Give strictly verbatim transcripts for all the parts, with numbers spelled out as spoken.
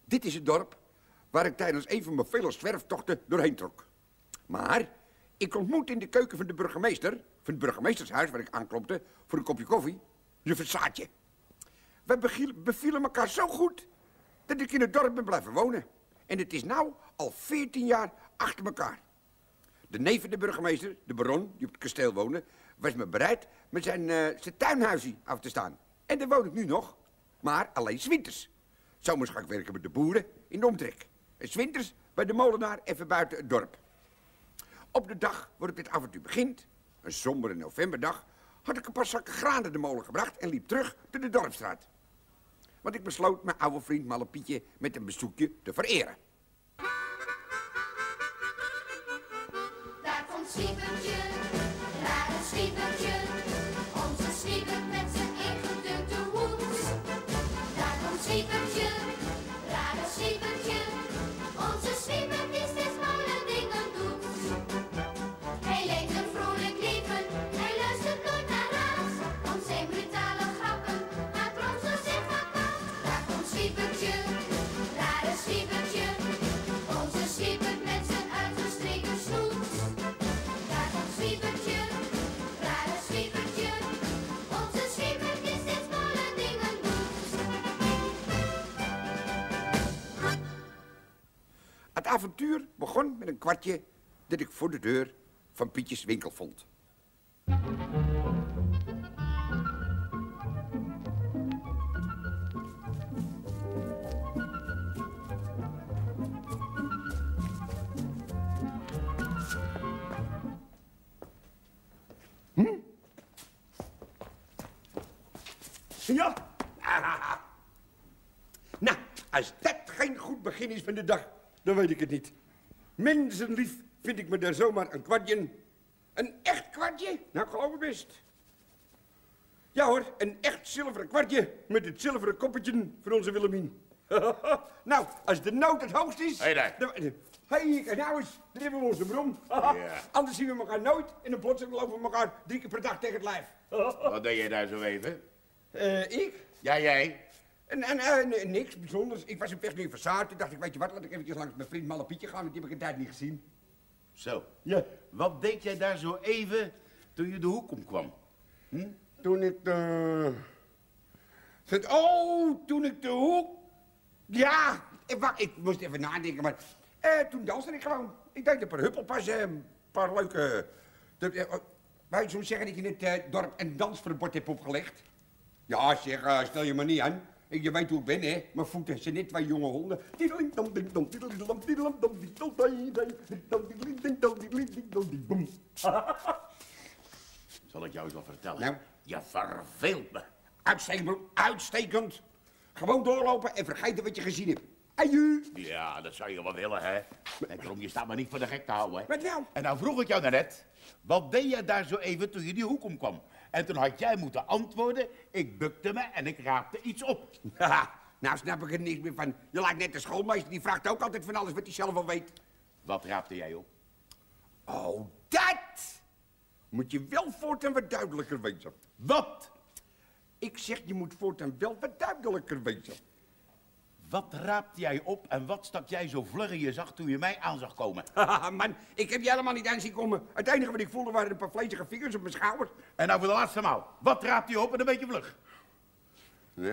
Dit is het dorp waar ik tijdens een van mijn vele zwerftochten doorheen trok. Maar ik ontmoette in de keuken van de burgemeester, van het burgemeestershuis waar ik aanklopte voor een kopje koffie, juffer Saatje. We bevielen elkaar zo goed dat ik in het dorp ben blijven wonen. En het is nou al veertien jaar achter elkaar. De neef van de burgemeester, de baron, die op het kasteel woonde, was me bereid met zijn, uh, zijn tuinhuisje af te staan. En daar woon ik nu nog, maar alleen 's winters. Zomers ga ik werken met de boeren in de omtrek. En 's winters bij de molenaar even buiten het dorp. Op de dag waarop dit avontuur begint, een sombere novemberdag, had ik een paar zakken graan naar de molen gebracht en liep terug door de dorpstraat. Want ik besloot mijn oude vriend Malle Pietje met een bezoekje te vereren. Daar komt Zwiebertje, rare Zwiebertje, onze Zwiebert met zijn ingedrukte hoed. Daar komt Zwiebertje, rare Zwiebertje, onze Zwiebert die steeds malle dingen doet. Hij leeft een vrolijk leven, hij luistert nooit naar raad, om zijn brutale grappen maakt Ronzo zich kapot. Daar komt Zwiebertje, rare Zwiebertje, onze Zwiebert met zijn uitgestreken snoet. Daar komt Zwiebertje, rare Zwiebertje, onze Zwiebert die steeds malle dingen doet. Het avontuur begon met een kwartje dat ik voor de deur van Pietjes winkel vond. Hm? Ja. Nou, als dat geen goed begin is van de dag, dan weet ik het niet. Mensenlief vind ik me daar zomaar een kwartje. Een echt kwartje? Nou, ik geloof het best. Ja hoor, een echt zilveren kwartje met het zilveren koppetje van onze Willemien. Nou, als de nood het hoogst is... Hé daar. Dan... Hé, kijk nou eens, daar hebben we onze bron. Ja. Anders zien we elkaar nooit en dan plotseling lopen we elkaar drie keer per dag tegen het lijf. Wat deed jij daar zo even? Eh, ik? Ja, jij? En, en eh, nee, niks bijzonders. Ik was op weg naar Versaart. Toen dacht ik, weet je wat, laat ik eventjes langs mijn vriend Malle Pietje gaan, want die heb ik een tijd niet gezien. Zo. Ja. Wat deed jij daar zo even toen je de hoek omkwam? Hm? Toen ik de... Oh, toen ik de hoek... Ja, ik, wacht, ik moest even nadenken, maar... Eh, toen danste ik gewoon. Ik deed een paar huppelpassen, een paar leuke... De, uh, Wou je zo zeggen dat je in het uh, dorp een dansverbod hebt opgelegd? Ja, zeg, uh, stel je maar niet aan. Ik, je weet hoe ik ben, hè? Mijn voeten zijn net twee jonge honden. Zal ik jou eens wat vertellen? Nou? Je verveelt me. Uitstekend, uitstekend. Gewoon doorlopen en vergeten wat je gezien hebt. Aju. Ja, dat zou je wel willen, hè? En daarom, je staat me niet voor de gek te houden, hè? Wat nou? En nou vroeg ik jou daarnet, wat deed jij daar zo even toen je die hoek omkwam? En toen had jij moeten antwoorden, ik bukte me en ik raapte iets op. Haha, nou snap ik er niks meer van. Je lijkt net de schoolmeester, die vraagt ook altijd van alles wat hij zelf al weet. Wat raapte jij op? Oh, dat moet je wel voortaan wat duidelijker wezen. Wat? Ik zeg, je moet voortaan wel wat duidelijker wezen. Wat raapte jij op en wat stak jij zo vlug in je zag toen je mij aan zag komen? Haha, man, ik heb je helemaal niet aan zien komen. Het enige wat ik voelde waren een paar vlezige vingers op mijn schouders. En nou voor de laatste maal, wat raapte je op en een beetje vlug? Ja.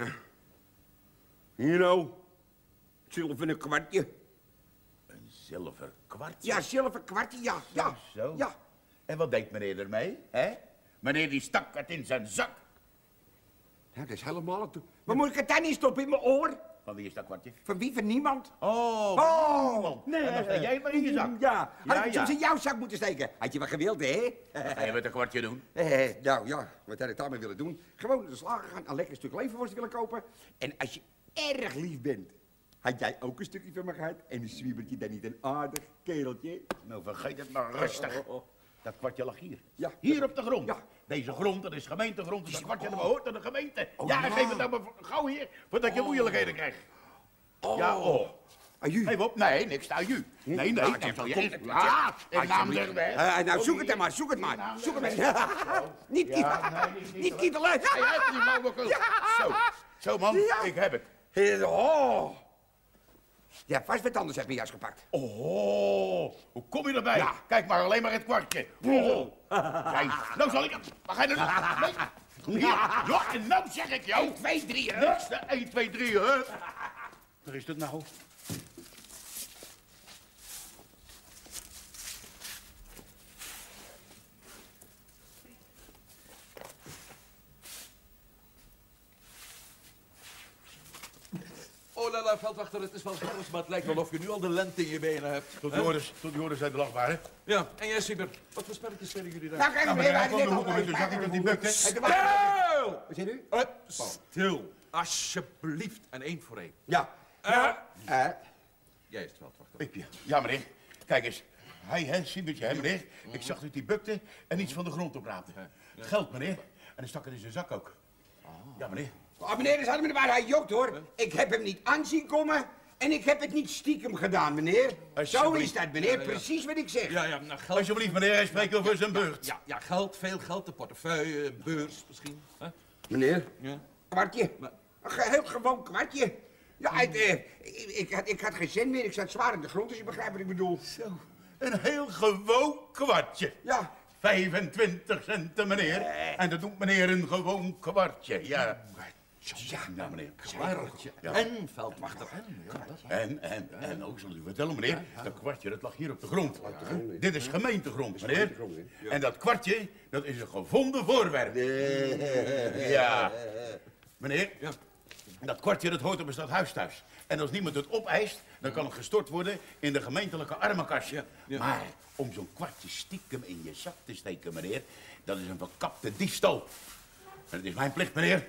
Hier nou, zilveren kwartje. Een zilver kwartje? Ja, zilveren kwartje, ja. Ja, Zo. ja. En wat deed meneer ermee, hè? Meneer die stak het in zijn zak. Ja, dat is helemaal het. Maar moet ik het dan niet stoppen in mijn oor? Van wie is dat kwartje? Van wie? Van niemand? Oh, Oh, niemand. nee. En dan sta jij maar in je zak. Ja, had Ja, ik het ja. soms in jouw zak moeten steken. Had je wat gewild, hè? Wat ga je met een kwartje doen? Eh, nou ja, wat had ik daarmee willen doen? Gewoon naar de slager gaan, een lekker stuk leverworst willen kopen. En als je erg lief bent, had jij ook een stukje van me gehad? En een zwiebertje dan niet een aardig kereltje? Nou, vergeet het maar rustig. Oh, oh, oh. Dat kwartje lag hier. Ja. Hier op de grond. Ja. Deze grond, dat is gemeentegrond, dus dat kwartje dat Oh. behoort aan de gemeente. Oh, ja, ja. geef het nou maar gauw hier, voordat je moeilijkheden krijgt. Oh. Ja, oh. Aju. Even op. Nee, niks aju. Nee, nee, Nou, dan dan zal je komt echt... het. Ah, in naam Alsjeblieft. der wet. Eh, nou, Kom zoek het hier. dan maar, zoek het maar. naam Zoek der het wet. maar. Niet Ja, kietelen. nee, niet Niet kietelen. kietelen. Hij heeft die flauwekul. Ja. Zo, zo man, Ja. ik heb het. Eh, Oh. Je hebt vast wat anders uit mijn jas gepakt. Oh, hoe kom je erbij? Ja. Kijk maar, alleen maar het kwartje. Oh. Kijk, nou zal ik hem. Waar ga je nou? Nee. Ja, ja, en nou zeg ik jou. één, twee, drie, hè? Niks, één, twee, drie, hè? Waar is dat nou? Oh, lala, veldwachter, het is wel herfst, maar het lijkt wel of je nu al de lente in je benen hebt. Tot Hè? die orders, tot die orders zijn de lachbaar, hè? Ja, en jij, Siebert, wat voor spelletjes spelen jullie daar? Nou, kijk Nou, meneer, maar hij hij heeft kwam de net hoek om met al... de zak, ik heb die bukte. Stil! Wat zegt u? Hup, stil. Alsjeblieft, en één voor één. Ja. Eh, Eh, jij is de veldwachter. Ik, ja. Ja, meneer. Kijk eens. Hij, hè, Siebertje, hè, meneer. Ik zag dat hij bukte en iets van de grond opraapte. Geld, meneer. En hij stak het in zijn zak ook. Ja, meneer. oh, meneer, dat is allemaal waar hij jokt, hoor. Ik heb hem niet aanzien komen en ik heb het niet stiekem gedaan, meneer. Zo Alsjeblieft. is dat, meneer. Precies wat ik zeg. Ja, ja, nou, geld... Alsjeblieft, meneer, hij spreekt over zijn beurt. Ja, ja, geld, veel geld, de portefeuille, beurs misschien. Hè? Meneer? Ja. Kwartje. Maar- Een geheel gewoon kwartje. Ja, het, eh, ik, ik, had, ik had geen cent meer. Ik zat zwaar in de grond, dus je begrijpt wat ik bedoel. Zo, een heel gewoon kwartje. Ja. vijfentwintig centen, meneer. En dat doet meneer een gewoon kwartje. Ja. Ja, nou, meneer. Kwartje Ja. en veldwachter. En, en, en ook, zal ik u vertellen, meneer, dat kwartje dat lag hier op de grond. Dit is gemeentegrond, meneer. En dat kwartje, dat is een gevonden voorwerp. Ja. Meneer, Ja. dat kwartje dat hoort op een stadhuis thuis. En als niemand het opeist, dan kan het gestort worden in de gemeentelijke armenkastje. ja. Maar om zo'n kwartje stiekem in je zak te steken, meneer, dat is een verkapte diefstal. En het is mijn plicht, meneer,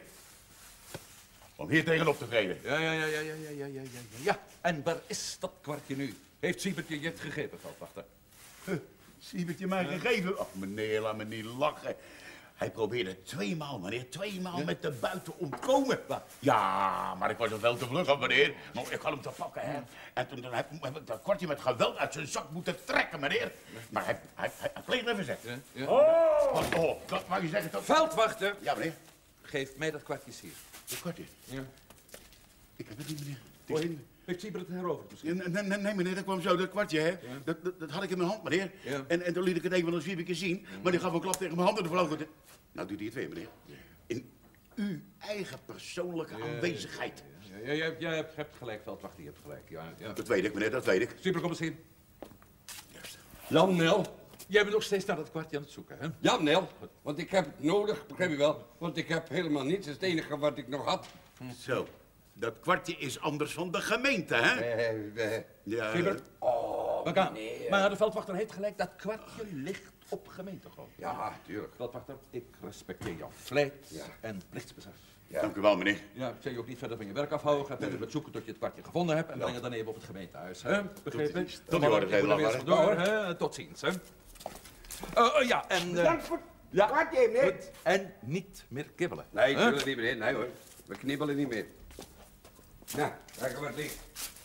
om hier tegenop te treden. Ja, ja, ja, ja, ja, ja, ja, ja, ja. Ja, en waar is dat kwartje nu? Heeft Siebert je het gegeven, veldwachter? Huh, Siebertje mij gegeven? Ach, meneer, laat me niet lachen. Hij probeerde tweemaal, meneer, tweemaal met de buit te ontkomen. Ja, maar ik was er veel te vlug op, meneer. Nou, ik had hem te pakken, hè. En toen, toen heb, heb ik dat kwartje met geweld uit zijn zak moeten trekken, meneer. Maar hij, hij, hij, hij pleegde verzet. Ja, ja. Oh, oh, dat mag je zeggen. Dat... Veldwachter, Ja, meneer. geef mij dat kwartje hier. Dat kwartje. Ja. Ik heb het niet, meneer. Ik Oh, weet niet. heeft Siebert het heroverd misschien? Nee, nee, nee, nee, meneer, dat kwam zo, dat kwartje, hè. Dat, dat, dat had ik in mijn hand, meneer. Ja. En, en toen liet ik het even van een zwiebertje zien. Maar die gaf een klap tegen mijn hand en de vloog het. Nou doet hij het weer, meneer. In uw eigen persoonlijke aanwezigheid. Ja, ja, ja, jij hebt, hebt gelijk, veldwachter, je hebt gelijk. Ja, ja. Dat weet ik, meneer, dat weet ik. Siebert, kom eens in. Juist. Jan, Nel. Jij bent nog steeds naar dat kwartje aan het zoeken, hè? Ja, Nel. Want ik heb het nodig, begrijp je wel. Want ik heb helemaal niets. Dat is het enige wat ik nog had. Zo, dat kwartje is anders van de gemeente, hè? Eh, eh, Ja. Siebert? oh, Maar, kan- meneer. maar de veldwachter heeft gelijk, dat kwartje ligt op gemeentegrond. Ja, tuurlijk. Veldwachter, ik respecteer jouw vlijt Ja. en plichtsbesef. Ja. Dank u wel, meneer. Ja, ik zal je ook niet verder van je werk afhouden. Ga verder met zoeken tot je het kwartje gevonden hebt en breng het dan even op het gemeentehuis. Hè? Begrepen? ziens. Tot die orde, Ik moet er weer Veldwachter. door, hè? Tot ziens, hè? Eh, eh, ja, en... eh, Dank voor ja, het kwartje, meneer. goed. En niet meer kibbelen. Nee, hè? natuurlijk niet, meneer. Nee, hoor. We knibbelen niet meer. Nou, kijk wat ligt.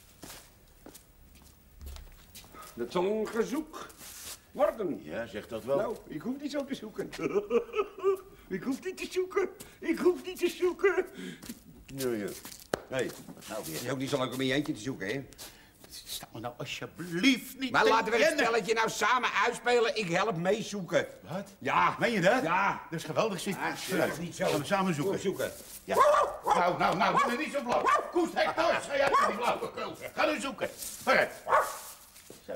Dat zal een gezoek worden. Ja, zeg dat wel. Nou, ik hoef niet zo te zoeken. Ik hoef niet te zoeken. Ik hoef niet te zoeken. Ja, ja. Hé, Nou weer. je ook niet zo lang om in je eentje te zoeken, hè? Sta me nou alsjeblieft niet Maar te laten we het kennen. spelletje nou samen uitspelen. Ik help meezoeken. Wat? Ja. Meen je dat? Ja. Dat is geweldig, Siep. Ah, zeg niet zo. Gaan we samen zoeken? Kom zoeken. Ja. Nou, nou, nou, doe me niet zo flauw. Koest, hek thuis. Ga jij met die flauwekul. Ga nu zoeken. Vooruit. Zo.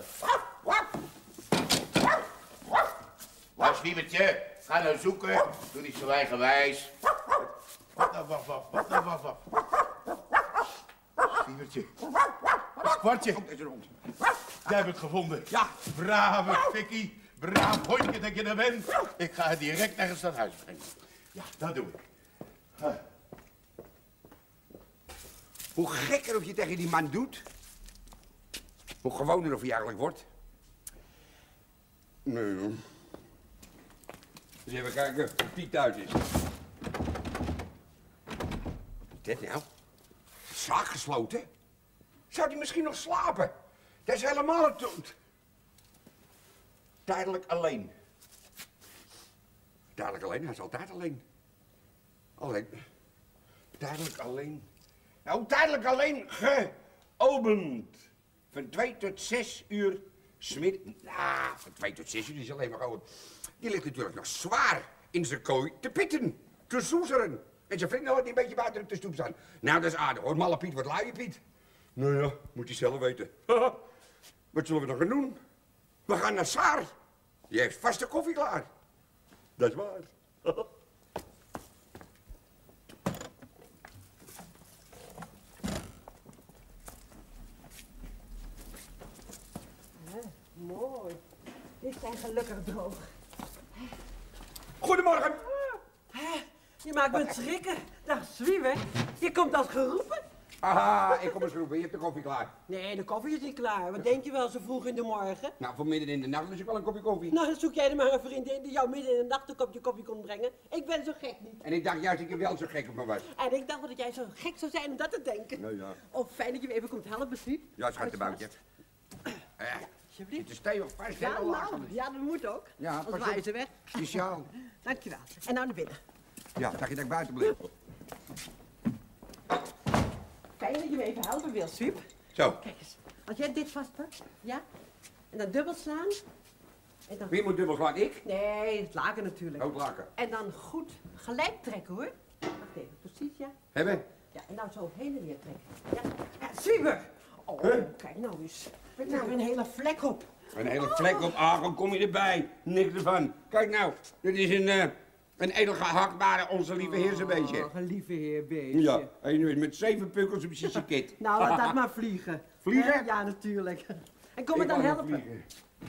Nou, Swiebertje, ga nou zoeken. Doe niet zo eigenwijs. Wat nou, waf, waf. Wat nou, waf, waf. Swiebertje. Dat is kwartje. Kom, is er rond. Jij hebt het gevonden. Ja. Brave Fikkie. Braaf hondje dat je er bent. Ik ga het direct naar het stadhuis brengen. Ja, dat doe ik. Hoe gekker of je tegen die man doet, hoe gewoner of hij eigenlijk wordt. Nee, hoor. Dus even kijken of die thuis is. Wat is dit nou? Zaak gesloten? Zou die misschien nog slapen? Dat is helemaal het dood. Tijdelijk alleen. Tijdelijk alleen? Hij is altijd alleen. Alleen. Tijdelijk alleen. Nou, tijdelijk alleen opent. Van twee tot zes uur smid... Nou, van twee tot zes uur die is alleen maar gewoon... Die ligt natuurlijk nog zwaar in zijn kooi te pitten, te soezeren. En zijn vrienden hoort een beetje buiten op de stoep staan. Nou, dat is aardig hoor. Malle Piet wordt luie Piet. Nou ja, moet hij zelf weten. Wat zullen we dan gaan doen? We gaan naar Saar. Die heeft vast de koffie klaar. Dat is waar. Mooi. Dit zijn gelukkig droog. Goedemorgen. Hè? Je maakt me schrikken. Dag, Zwieber. Je komt als geroepen. Aha, ik kom eens roepen. Je hebt de koffie klaar. Nee, de koffie is niet klaar. Wat denk je wel zo vroeg in de morgen? Nou, voor midden in de nacht lust ik wel een kopje koffie. Nou, dan zoek jij er maar een vriendin die jou midden in de nacht een kopje koffie komt brengen. Ik ben zo gek niet. En ik dacht juist dat ik wel zo gek op me was. En ik dacht dat jij zo gek zou zijn om dat te denken. Nou ja. Oh, fijn dat je me even komt helpen, Swiep. Ja, schattenboutje. Eh, Alsjeblieft. het is stevig vast, Ja, heel laag. nou, ja, dat moet ook. Ja, Anders pas waaien op. ze weg. Speciaal. Dankjewel. En nou naar binnen. Ja, dacht je dat ik buiten bleef? Fijn dat je me even helpen wil, Swiep. Zo, Kijk eens. Als jij dit vastpakt, ja? En dan dubbel slaan. En dan... wie moet dubbel slaan? Ik? Nee, het laken natuurlijk. Ook laken. En dan goed gelijk trekken, hoor. Wacht even, precies, ja. Hebben? Ja, en nou zo heen en weer trekken. Ja, ja Zwieber! Oh, Huh? kijk nou eens. Met nou een hele vlek op. Een hele vlek op Argon, kom je erbij. Niks ervan. Kijk nou, dit is een, uh, een edelgehaktbare Onze Lieve Heer zijn beestje. Oh, een lieve heer beestje. Ja, en nu is met zeven pukkels op zijn kit. Nou, laat dat maar vliegen. Vliegen? Hè? Ja, natuurlijk. En kom me Ik dan wou helpen. nog vliegen.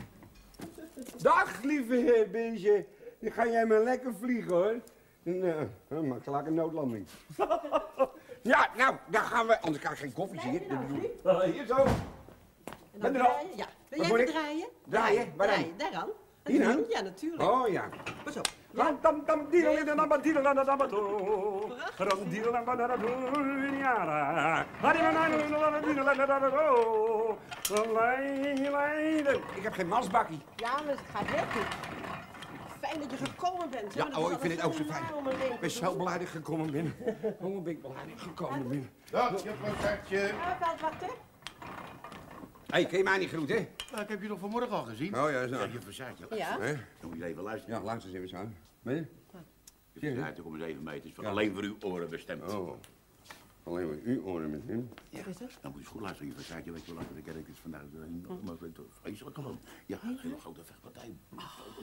Dag, lieve heer beestje. Dan ga jij maar lekker vliegen, hoor. En, uh, maak gelijk een noodlanding. Ja, nou, dan gaan we... Anders krijg ik geen koffie hier. Draai je nou, Swiep? Uh, hier zo. En dan Ben er al? draaien. Ja. Wil Wat jij moet even ik? draaien? Draaien? Waar dan? Draaien, daaraan. En Hier dan? dan? Ja, natuurlijk. Oh, ja. Pas op. Tam tam tam diddle-diddle-dabba, diddle-dabba, do. Ram diddle-dabba, do, yara. Hadi-ma-na-na-na-na, diddle-dabba, do. Lei, lei, de. Ik heb geen masbakkie. Ja, maar het gaat heel goed. Fijn dat je gekomen bent. hè, Ja, want het oh, is ik vind het ook zo altijd fijn. naar om een Ik ben zo blij dat ik gekomen ben. Oh, ben ik blij dat ik gekomen ben. Dag, juffrouw Sartje. Ja, veldwachter. Hé, hey, kun je mij niet groeten, hè? Nou, ik heb je nog vanmorgen al gezien. Oh, ja, zo. Ja, juffrouw Sartje. Ja. Hè? Dan moet je even luisteren. Ja, luister eens even zo. Ben je? Juffrouw Sartje, kom eens even mee. Het is voor Ja. alleen voor uw oren bestemd. Oh. Alleen maar uw oren met hem. Wat is het? Dan moet je eens goed luisteren, juffrouw Sartje. Weet je wel, de kerk is vandaag nog maar vreselijk gewoon. Ja, een hele grote vechtpartij. Ja,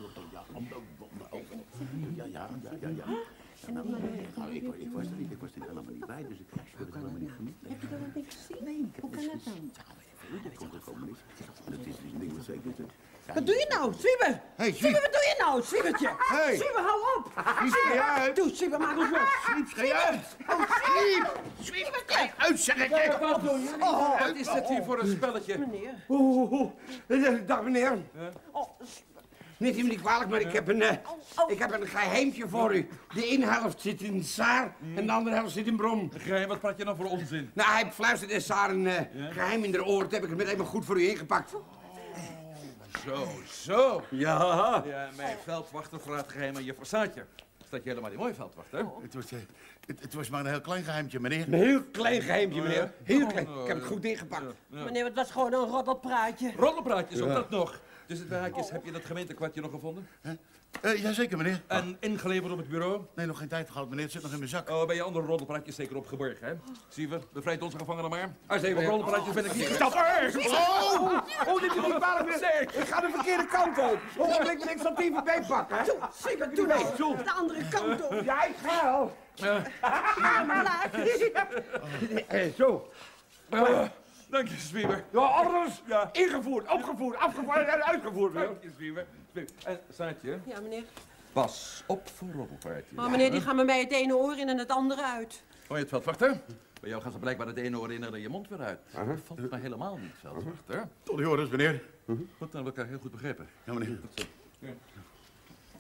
ja, ja, ja, ja, ja. Ja, nou, nou, ik, ik was er niet, ik was er helemaal niet bij, dus ik heb het helemaal niet geniet. Heb je dat nog niet gezien? Nee, ik heb Hoe kan niks dat dan? gezien. Ja, weet ik veel, dat komt er gewoon niet. Dat is dus een ding wat zeker is. Ja, Wat doe je nou, Zwieber? Hey, Zwieber, wat doe je nou, Zwiebertje? Hey. Zwieber, hou op! Schiep uit! Doe, Zwieber, maak ons los! Schiep, schei uit! Schiep! Schiep, kijk uit, zeg ik! Kijk, Wat doen jullie? Oh. Wat is dit hier voor een spelletje? Meneer. Oeh, oeh, oeh. Dag meneer. Oh, Niet u me niet kwalijk, maar ik heb een, eh, oh. ik heb een geheimtje voor u. De ene helft zit in Saar en de andere helft zit in Bron. Geheim, wat praat je nou voor onzin? Nou, hij fluistert in Saar een eh, geheim in de oren. Dat heb ik het meteen maar goed voor u ingepakt. Zo, zo. Ja. Ja, mijn veldwachter vraagt geheim aan je Versaatje. Staat je helemaal niet mooi, veldwachter? Het was, eh, het, het was maar een heel klein geheimtje, meneer. Een heel klein geheimtje, meneer. Heel klein. Ik heb het goed ingepakt. meneer, het was gewoon een roddelpraatje. Roddelpraatjes, ook dat nog. Dus het haakjes, heb je dat gemeentekwartje nog gevonden? Uh, jazeker, meneer. En ingeleverd op het bureau? Nee, nog geen tijd gehad, meneer. Het zit nog in mijn zak. Oh, bij je andere roddelpraatjes zeker opgeborgen, hè? Zie je, bevrijd onze gevangenen maar. Als even, Op roddelpraatjes ben ik niet Stop! Oh! Oh, dit is niet kwalijk, meneer. Ik ga de verkeerde kant op. Ogenblik ben ik zal die voorbij pakken, hè? Zwieber, doe nou. De andere kant op. Ja, ik ga al. Ja. Ja, maar laat. Eh, Zo. Ah, dank je, Zwieber. Ja, alles Ja. ingevoerd, opgevoerd, afgevoerd en uitgevoord. Meneer. Dank je, Zwieber. Zwieber. En, Saartje, Ja, meneer. pas op voor roddelpraatjes. Maar meneer, die gaan me bij het ene oor in en het andere uit. Hoor je het, veldwachter? Bij jou gaan ze blijkbaar het ene oor in en je mond weer uit. Dat valt me helemaal niet, veldwachter. Tot die horens, meneer. Goed, dan hebben we elkaar heel goed begrepen. Ja, meneer.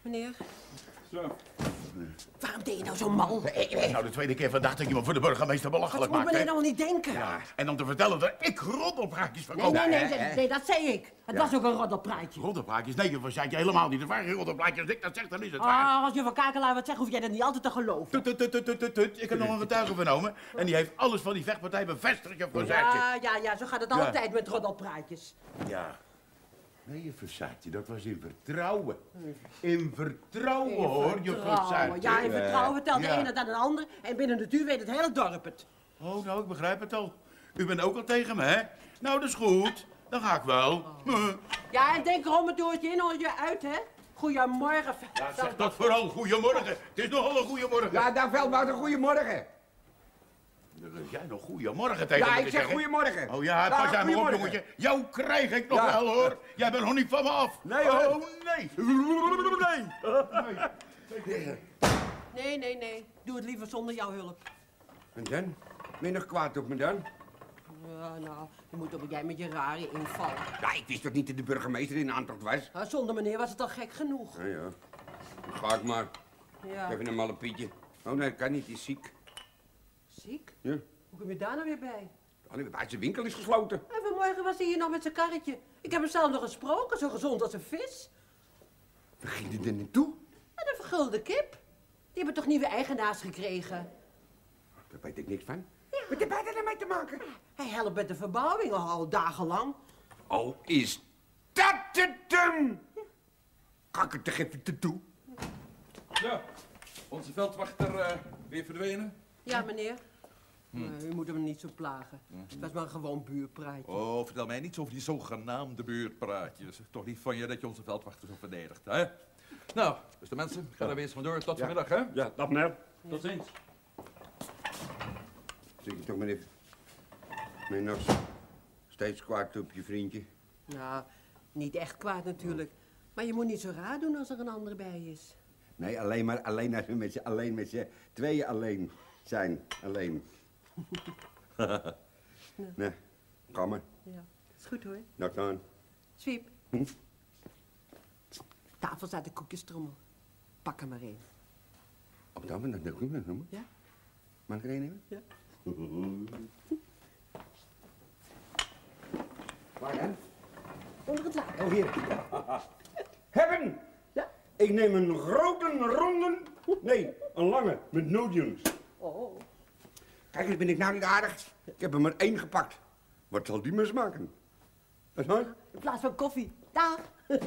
Meneer, Zo. waarom deed je nou zo mal? Nou, de tweede keer vandaag dat je me voor de burgemeester Dat belachelijk moet maakt, meneer hè? nou niet denken. Ja, en om te vertellen dat ik roddelpraatjes Nee, verkoop. nee, nee, nee, nee, dat zei ik. Het was ook een roddelpraatje. Roddelpraatjes? Nee, dat zei je helemaal niet. Het waren geen roddelpraatjes. Als ik dat zeg, dan is het waar. Ah, als je van Kakelaar wat zegt, hoef jij dat niet altijd te geloven. Tut, tut, tut, tut, tut, tut. Ik heb nog een getuige vernomen. En die heeft alles van die vechtpartij bevestigd, juffrouw Versaatje. Ja, ja, ja, zo gaat het Ja. altijd met roddelpraatjes. Ja. Nee, juffrouw Versaatje, dat was in vertrouwen. In vertrouwen, hoor, juffrouw Vertrouwen. Ja, in vertrouwen vertelt de Ja. ene dan een ander. En binnen de uur weet het hele dorp het. Oh, nou, ik begrijp het al. U bent ook al tegen me, hè? Nou, dat is goed. Dan ga ik wel. Huh. Ja, en denk erom, het doortje in, hoor je uit, hè? Goedemorgen. Ja, zeg dat vooral. Goedemorgen. Het is nogal een goedemorgen. Ja, dag Veldwouter, goedemorgen. Dan zeg jij nog goedemorgen tegen Ja, me ik te zeg zeggen. goedemorgen. Oh ja, Dag, pas jij maar op, goedemorgen. jongetje. Jou krijg ik nog Ja. wel, hoor. Jij bent nog niet van me af. Nee, hoor. Oh, nee. Nee. Nee, nee, nee. Doe het liever zonder jouw hulp. En dan? Ben je nog kwaad op me dan? Ja, nou, je moet ook jij met je rare inval. Ja, ik wist toch niet dat de burgemeester in aantocht was? Nou, zonder meneer was het al gek genoeg. Ja, ja. Dan ga ik maar. Ja. Even een malle Pietje. Oh nee, dat kan niet, die is ziek. Ziek? Ja. Hoe kom je daar nou weer bij? Allee, bij zijn winkel is gesloten. En vanmorgen was hij hier nog met zijn karretje. Ik heb hem zelf nog gesproken, zo gezond als een vis. Waar ging hij er naartoe? En een vergulde kip. Die hebben toch nieuwe eigenaars gekregen? Daar weet ik niks van. Wat heb jij er mee te maken? Hij helpt met de verbouwing al, al dagenlang. Oh, is dat het hem? Ga ik het toch even te toe? Zo, onze veldwachter uh, weer verdwenen. Ja, meneer. Nee, u moet hem niet zo plagen. Het was maar een gewoon buurpraatje. Oh, vertel mij niets over die zogenaamde buurtpraatjes. Toch niet van je dat je onze veldwachter zo verdedigt, hè? Nou, dus de mensen, ik ga er weer eens vandoor. Tot vanmiddag, hè? Ja, dag meneer. Tot ziens. Zeg je toch maar even. Ben je nog steeds kwaad op je vriendje? Nou, niet echt kwaad natuurlijk. Maar je moet niet zo raar doen als er een ander bij is. Nee, alleen maar alleen als we met z'n alleen met z'n tweeën alleen zijn. Alleen. Nee, ga maar. Ja, is goed hoor. Dag dan. Swiep. Hm? Tafel staat de koekjestrommel. Pak er maar een. Op dat moment, dat doen we. Ja? Mag ik er een nemen? Ja. Waar dan? Onder het laken. Oh, hier. Hebben! Ja? Ik neem een grote, ronde, nee, een lange, met nootjes. Oh. Kijk eens, ben ik nou niet aardig? Ik heb er maar één gepakt. Wat zal die me smaken? Wat hoor? In plaats van koffie. Dag.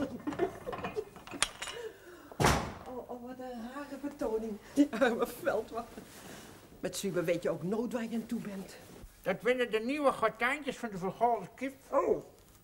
Oh, oh, wat een rare vertoning. Die arme veldwachter. Met Zwieber weet je ook nooit waar je aan toe bent. Dat zijn de nieuwe gordijntjes van de vergolde kip. Oh.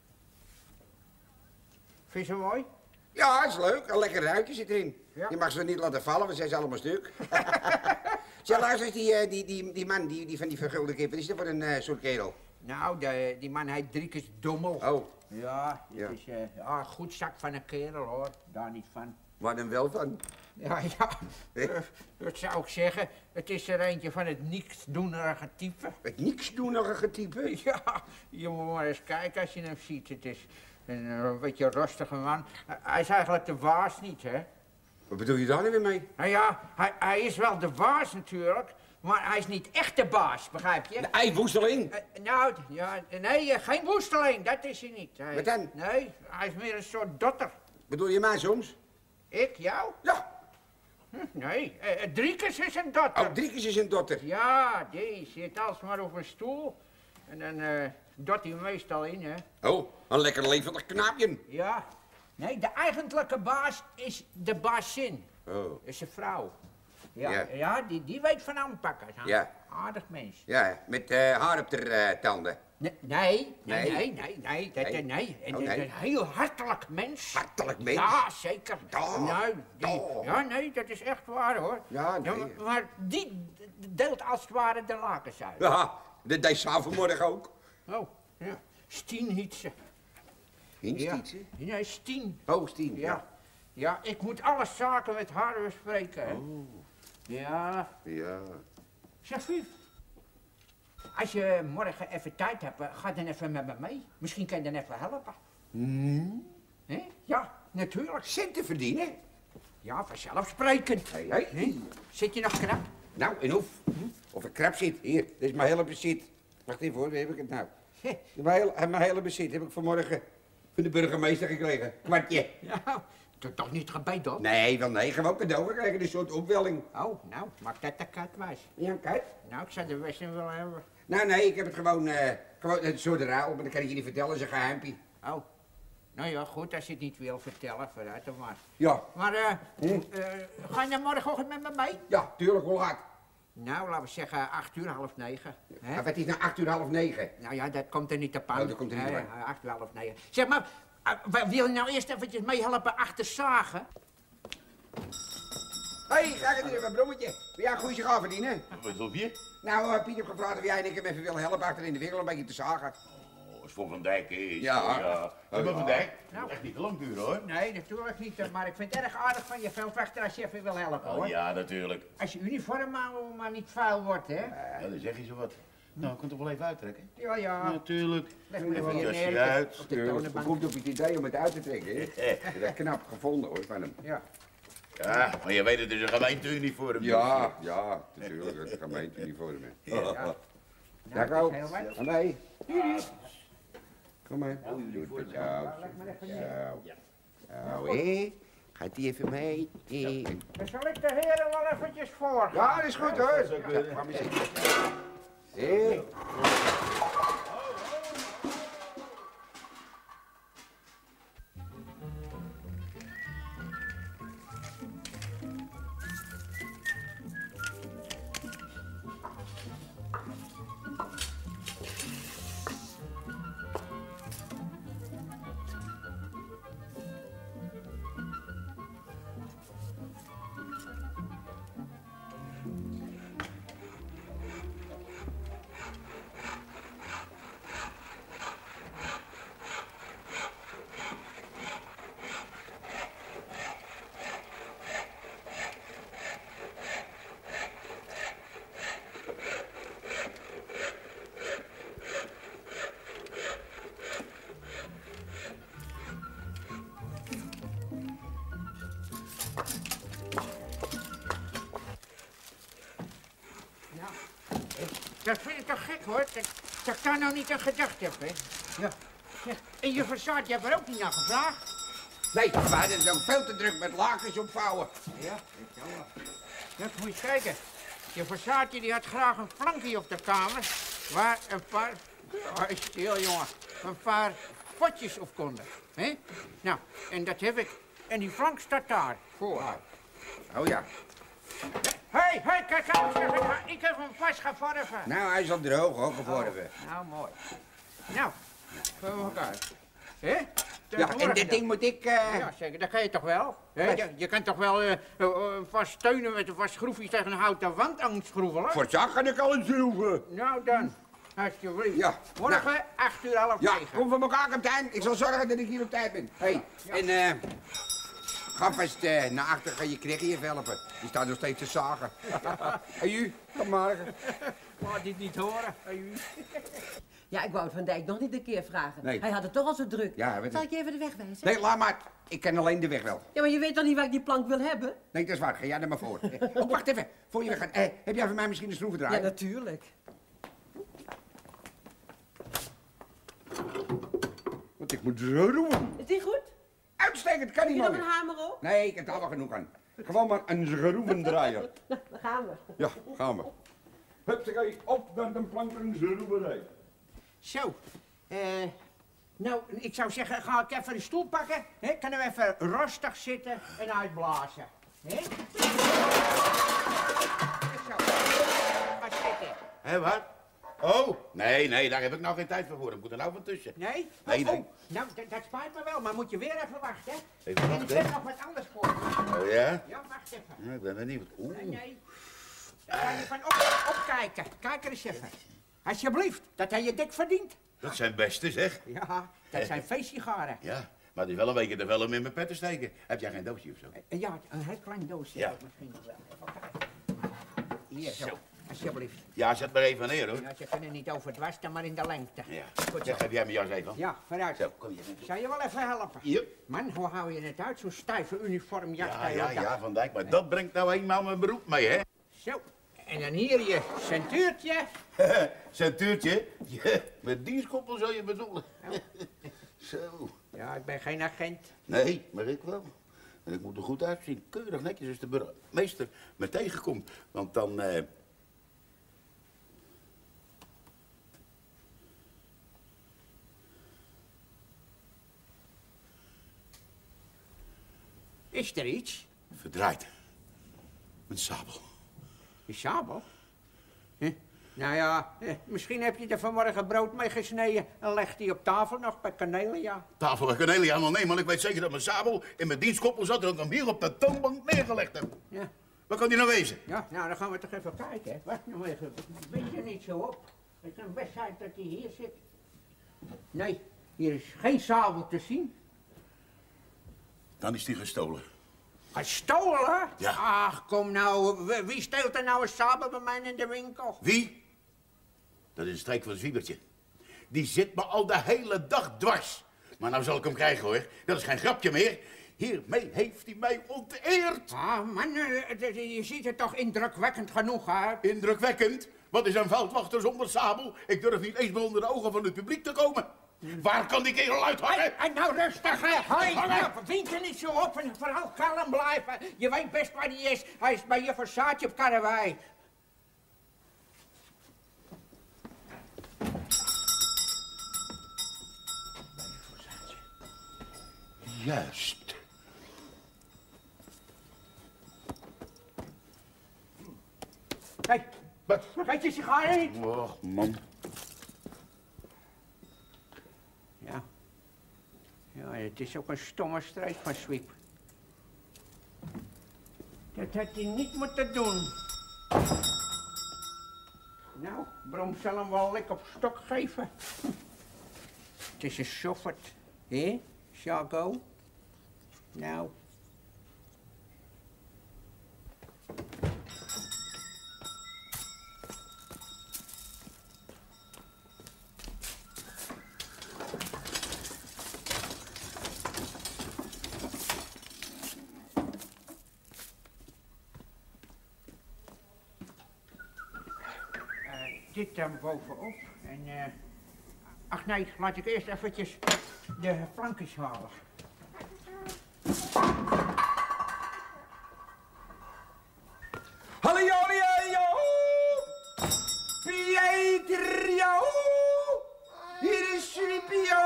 Vind je ze mooi? Ja, is leuk. Een lekker ruitje zit erin. Ja. Je mag ze niet laten vallen, want zijn ze allemaal stuk. Zeg, luister eens, die, eh, die, die, die man die, die van die vergulde kip, wat is dat voor een eh, soort kerel? Nou, de, die man heet Driekes Dommel. Oh, Ja, dat Ja. is eh, ja, een goed zak van een kerel hoor. Daar niet van. waar dan wel van? Ja, ja. eh, dat zou ik zeggen. Het is er eentje van het nietsdoenerige type. Het niksdoenige type. Ja, je moet maar eens kijken als je hem ziet. Het is een, eh, een beetje rustige man. Eh, Hij is eigenlijk de baas niet, hè? Wat bedoel je daar nu weer mee? Nou ja, hij, hij is wel de baas natuurlijk, maar hij is niet echt de baas, begrijp je? De eiwoesteling. Eh, nou, ja, nee, eh, geen woesteling, dat is hij niet. Hij- Wat dan? Nee, hij is meer een soort dotter. Bedoel je mij soms? Ik, jou? Ja. Hm, nee, eh, eh, Driekes is een dotter. Oh, Driekes is een dochter. Ja, die zit alsmaar op een stoel. En dan eh dot hij meestal in, hè. Oh, een lekker levendig knaapje. Ja. Nee, de eigenlijke baas is de baasin. Oh. Is een vrouw. Ja, Ja. ja. die, die weet van aanpakken. hè. Ja. Aardig mens. Ja, met eh, haar op de eh, tanden. Nee, nee, Nee? nee, nee, nee, dat, Nee? nee. nee. En Oh, dat- nee. Een heel hartelijk mens. Hartelijk mens? Ja, zeker. Toch? Nou, die, Toch? ja, nee, dat is echt waar, hoor. Ja, nee. maar, maar die deelt als het ware de lakens uit. Ja, dat deed ze vanmorgen ook. Oh, ja. Stien heet ze. Instietse? Ja. Nee, Stien. Oh, Stien. Ja. Ja, ik moet alle zaken met haar bespreken, hè. Oh. Ja. Ja. Zeg, Vief. Als je morgen even tijd hebt, eh, ga dan even met me mee. Misschien kan je dan even helpen. Hmm? Hè? Ja, natuurlijk. Centen verdienen? Ja, vanzelfsprekend. Hé, hé. Hè? Zit je nog krap? Nou, en of? Of ik krap zit. Hier, dit is mijn hele bezit. Wacht even hoor, waar heb ik het nou? Mijn hele, mijn hele bezit heb ik vanmorgen van de burgemeester gekregen. Kwartje. Ja, toch toch niet gebeten, hoor? Nee, wel nee, gewoon cadeau gekregen. Een soort opwelling. Oh, nou, maak dat de kat was. Ja, kijk. Nou, ik zou de wessen willen hebben. Nou, nee, ik heb het gewoon, eh gewoon een soort ruil, maar dan kan ik je niet vertellen, dat is een geheimpje. Oh. Nou ja, goed, als je het niet wil vertellen, vooruit dan maar. Ja. Maar, eh, Hm? eh, ga je dan morgenochtend met me mee? Ja, tuurlijk, hoe laat? Nou, laten we zeggen acht uur, half negen. Hè? Maar het is nou acht uur, half negen. Nou ja, dat komt er niet op aan. Oh, dat komt er niet op aan. Nee, acht uur, half negen. Zeg maar, uh, wil je nou eerst eventjes meehelpen achter zagen? Hé, hey, ga ik even een brommetje. Wil jij een goede sigaar verdienen? Wat wil je? Nou, uh, Piet heeft gevraagd of jij en ik hem even willen helpen achter in de winkel een beetje te zagen. Oh, is voor Van Dijk, hè? Is Ja. voor, ja. Ja, maar ja. Van Dijk, Nou. echt niet te lang duren, hoor. Nee, natuurlijk niet. Maar ik vind het erg aardig van je veldwachter als je even wil helpen, hoor. Oh, ja, natuurlijk. Als je uniform maar, maar niet vuil wordt, hè? Ja, dan zeg je zo wat. Nou, ik kan toch wel even uittrekken? Ja, ja. Natuurlijk. Leg maar even Even hier jasje neer uit. op de Hoe toonbank. komt op het idee om het uit te trekken, hè? Dat is knap gevonden, hoor, van hem. Ja. Ja, maar je weet het is een gemeenteuniform. Ja, ja, natuurlijk, het gemeenteuniform, hè. Ja. Daar dat go. is heel wat. Ga mee. Kom maar. Doe het zo. Leg maar even neer. Zo. Zo, hé. Gaat die even mee? Hé. Dan zal ik de heren wel eventjes voor. Ja, dat is goed, hoor. Ja, ga maar zitten. Hé. Dat vind ik toch gek, hoor. Dat, dat kan nou niet aan gedacht hebben, hè? Ja. Ja. En je verzaad, je hebt er ook niet naar gevraagd. Nee, we hadden het ook veel te druk met lakens opvouwen. Ja, ik jou wel. Dat moet je eens kijken. Je verzaadje die had graag een flankje op de kamer, waar een paar... Oh, stil, jongen. Een paar potjes op konden. Hè? Nou, en dat heb ik. En die flank staat daar, voor. Oh ja. Hé, hey, hé, hey, kijk uit, zeg, ik, ga- ik heb hem vast gevorven. Nou, hij is al droog, hoor, gevorven. Nou, mooi. Nou, voor elkaar. Hè? Ja, en dit ding moet ik... eh, Ja, zeker, dat kan je toch wel? Hè? Wat? Je, je kan toch wel eh, eh, eh, vast steunen met een vast schroefje tegen een houten wand aanschroeven? Voor het zak kan ik al eens schroeven. Nou dan, alsjeblieft. Ja, Morgen, nou. acht uur half Ja, negen. kom voor elkaar, kapitein. Ik zal zorgen dat ik hier op tijd ben. Hé, hey, en eh... ga vast eh, naar achter, ga je knikken je helpen. Die staat nog steeds te zagen. En u, tot morgen. Laat dit niet horen. Hey, u. Ja, ik wou het Van Dijk nog niet een keer vragen. Nee. Hij had het toch al zo druk. Ja, weet Zal ik. ik je even de weg wijzen? Nee, laat maar. Ik ken alleen de weg wel. Ja, maar je weet toch niet waar ik die plank wil hebben? Nee, dat is waar. Ga jij er maar voor. Oh, wacht even. Voor je weggaat. Eh, heb jij voor mij misschien een Ja, schroevendraaier? natuurlijk. Want ik moet zo doen. Is die goed? Uitstekend, kan Heb niet je nog meer. een hamer op? Nee, ik heb daar wel genoeg aan. Gewoon maar een schroevendraaier. Nou, dan gaan we. Ja, gaan we. Hupsakee, op naar de planken schroevendraaier. Zo, eh... nou, ik zou zeggen, ga ik even een stoel pakken. Hè? Kunnen we even rustig zitten en uitblazen. Hè? Zo, ga zitten. Hé, wat? Oh, nee, nee, daar heb ik nou geen tijd voor. Ik moet er nou van tussen. Nee? Nee, Oh, nee. oh, nou, dat, dat spijt me wel, maar moet je weer even wachten. Even En wachten. ik heb nog wat anders voor je. Oh ja? Ja, wacht even. Nou, ik ben benieuwd. Oeh. Nee, nee. Daar ga je van op, opkijken. Kijk er eens even. Alsjeblieft, dat heb je dik verdiend. Dat zijn beste, zeg. Ja, dat zijn feestsigaren. Ja, maar het is wel een beetje te veel om in mijn pet te steken. Heb jij geen doosje of zo? Eh, Ja, een heel klein doosje. Ja. Misschien nog wel. Even kijken. Hier, zo. alsjeblieft. Ja, zet maar even neer, hoor. Ja, ze kunnen niet overdwarsten, maar in de lengte. Ja. Goed Zeg, zo. geef jij mijn jas even. Ja, vooruit. Zo, kom je. Zou je wel even helpen? Hier. Man, hoe hou je het uit? Zo'n stijve uniformjas. Ja, bij ja, elkaar. ja, Van Dijk. Maar dat brengt nou eenmaal mijn beroep mee, hè? Zo. En dan hier je centuurtje. Centuurtje. Ja, met dienstkoppel zou je bedoelen. Zo. Ja, ik ben geen agent. Nee, maar ik wel. En ik moet er goed uitzien. Keurig netjes als de burgemeester me tegenkomt. Want dan... eh, Is er iets? verdraaid. Mijn sabel. Je sabel? Huh? Nou ja, eh, misschien heb je er vanmorgen brood mee gesneden en legt die op tafel nog bij Cornelia. Tafel en Cornelia, maar nee, man. Ik weet zeker dat mijn sabel in mijn dienstkoppel zat en dat ik hem hier op de toonbank neergelegd heb. Ja. Wat kan die nou wezen? Ja, nou dan gaan we toch even kijken. Wacht nou even, weet je niet zo op. Het kan best zijn dat hij hier zit. Nee, hier is geen sabel te zien. Dan is die gestolen. Gestolen? Ja. Ach, kom nou, wie- wie steelt er nou een sabel bij mij in de winkel? Wie? Dat is een streek van Zwiebertje. Die zit me al de hele dag dwars. Maar nou zal ik hem krijgen, hoor. Dat is geen grapje meer. Hiermee heeft hij mij onteerd. Ah, man, eh, eh, je ziet er toch indrukwekkend genoeg uit. Indrukwekkend. Wat is een veldwachter zonder sabel? Ik durf niet eens meer onder de ogen van het publiek te komen. Waar kan die kerel uithangen? En nou rustig, hè. Hoi, Hangen. nou, wind je niet zo op en vooral kalm blijven. Je weet best waar hij is. Hij is bij juffrouw Saatje op Karrewei. Juist. Kijk, Wat? vergeet je sigaren niet. Och, man. Ja. Ja, het is ook een stomme streek van Sweep. Dat had hij niet moeten doen. Nou, Brom zal hem wel lekker op stok geven. Het is een soffert, hè, Chago? Nou. Dit dan bovenop. En, eh. ach nee, laat ik eerst eventjes de flankjes halen. Hallo, Jolio! Pieter, jo! Hier is Sweepie,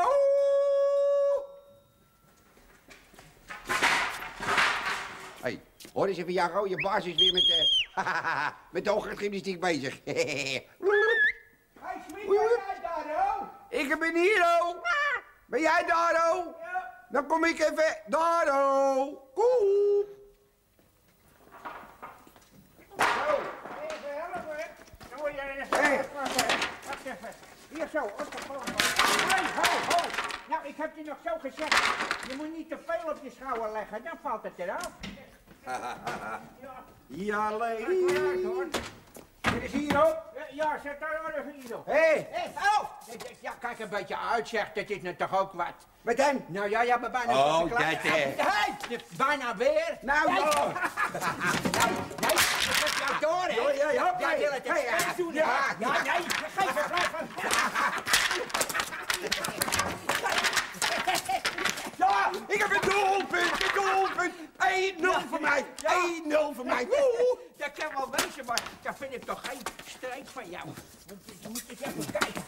Hey, hoor eens even, Jago, je baas is weer met, uh, met de hooggymnastiek bezig. Hey, Sweep, ben jij daar, oh? Ik ben hier, oh. Ben jij daar, oh? Ja. Dan kom ik even daar, oh. Koe. Zo, even helpen, hè. Dan moet je... Hey. Wacht even, wacht even. Hier zo, op de grond. Nee, ho, ho. Nou, ik heb je nog zo gezegd. Je moet niet te veel op je schouder leggen, dan valt het eraf. Ja, Ja, vooruit, lee. hoor. Dit is hier ook. Ja, zet daar maar even hier op. Hé, Hé, oh! Ja, kijk een beetje uit, zeg. Dat is nu toch ook wat. met hem? Nou ja, je hebt me bijna... Oh, verklaard. dat, eh. Hey, bijna weer. Nou, nee. ja. Nee, nee, ik heb jou door, hè. Ja, ja, ja, Jij nee. wil het Hey, expres ja, doen, hè. ja, Ja, ja. nee, geef het blijven. Ja, ik heb een doelpunt, een doelpunt. één nul voor mij, één nul voor mij. Woehoe. Dat kan wel wezen, maar dat vind ik toch geen streek van jou. Je moet eens even kijken.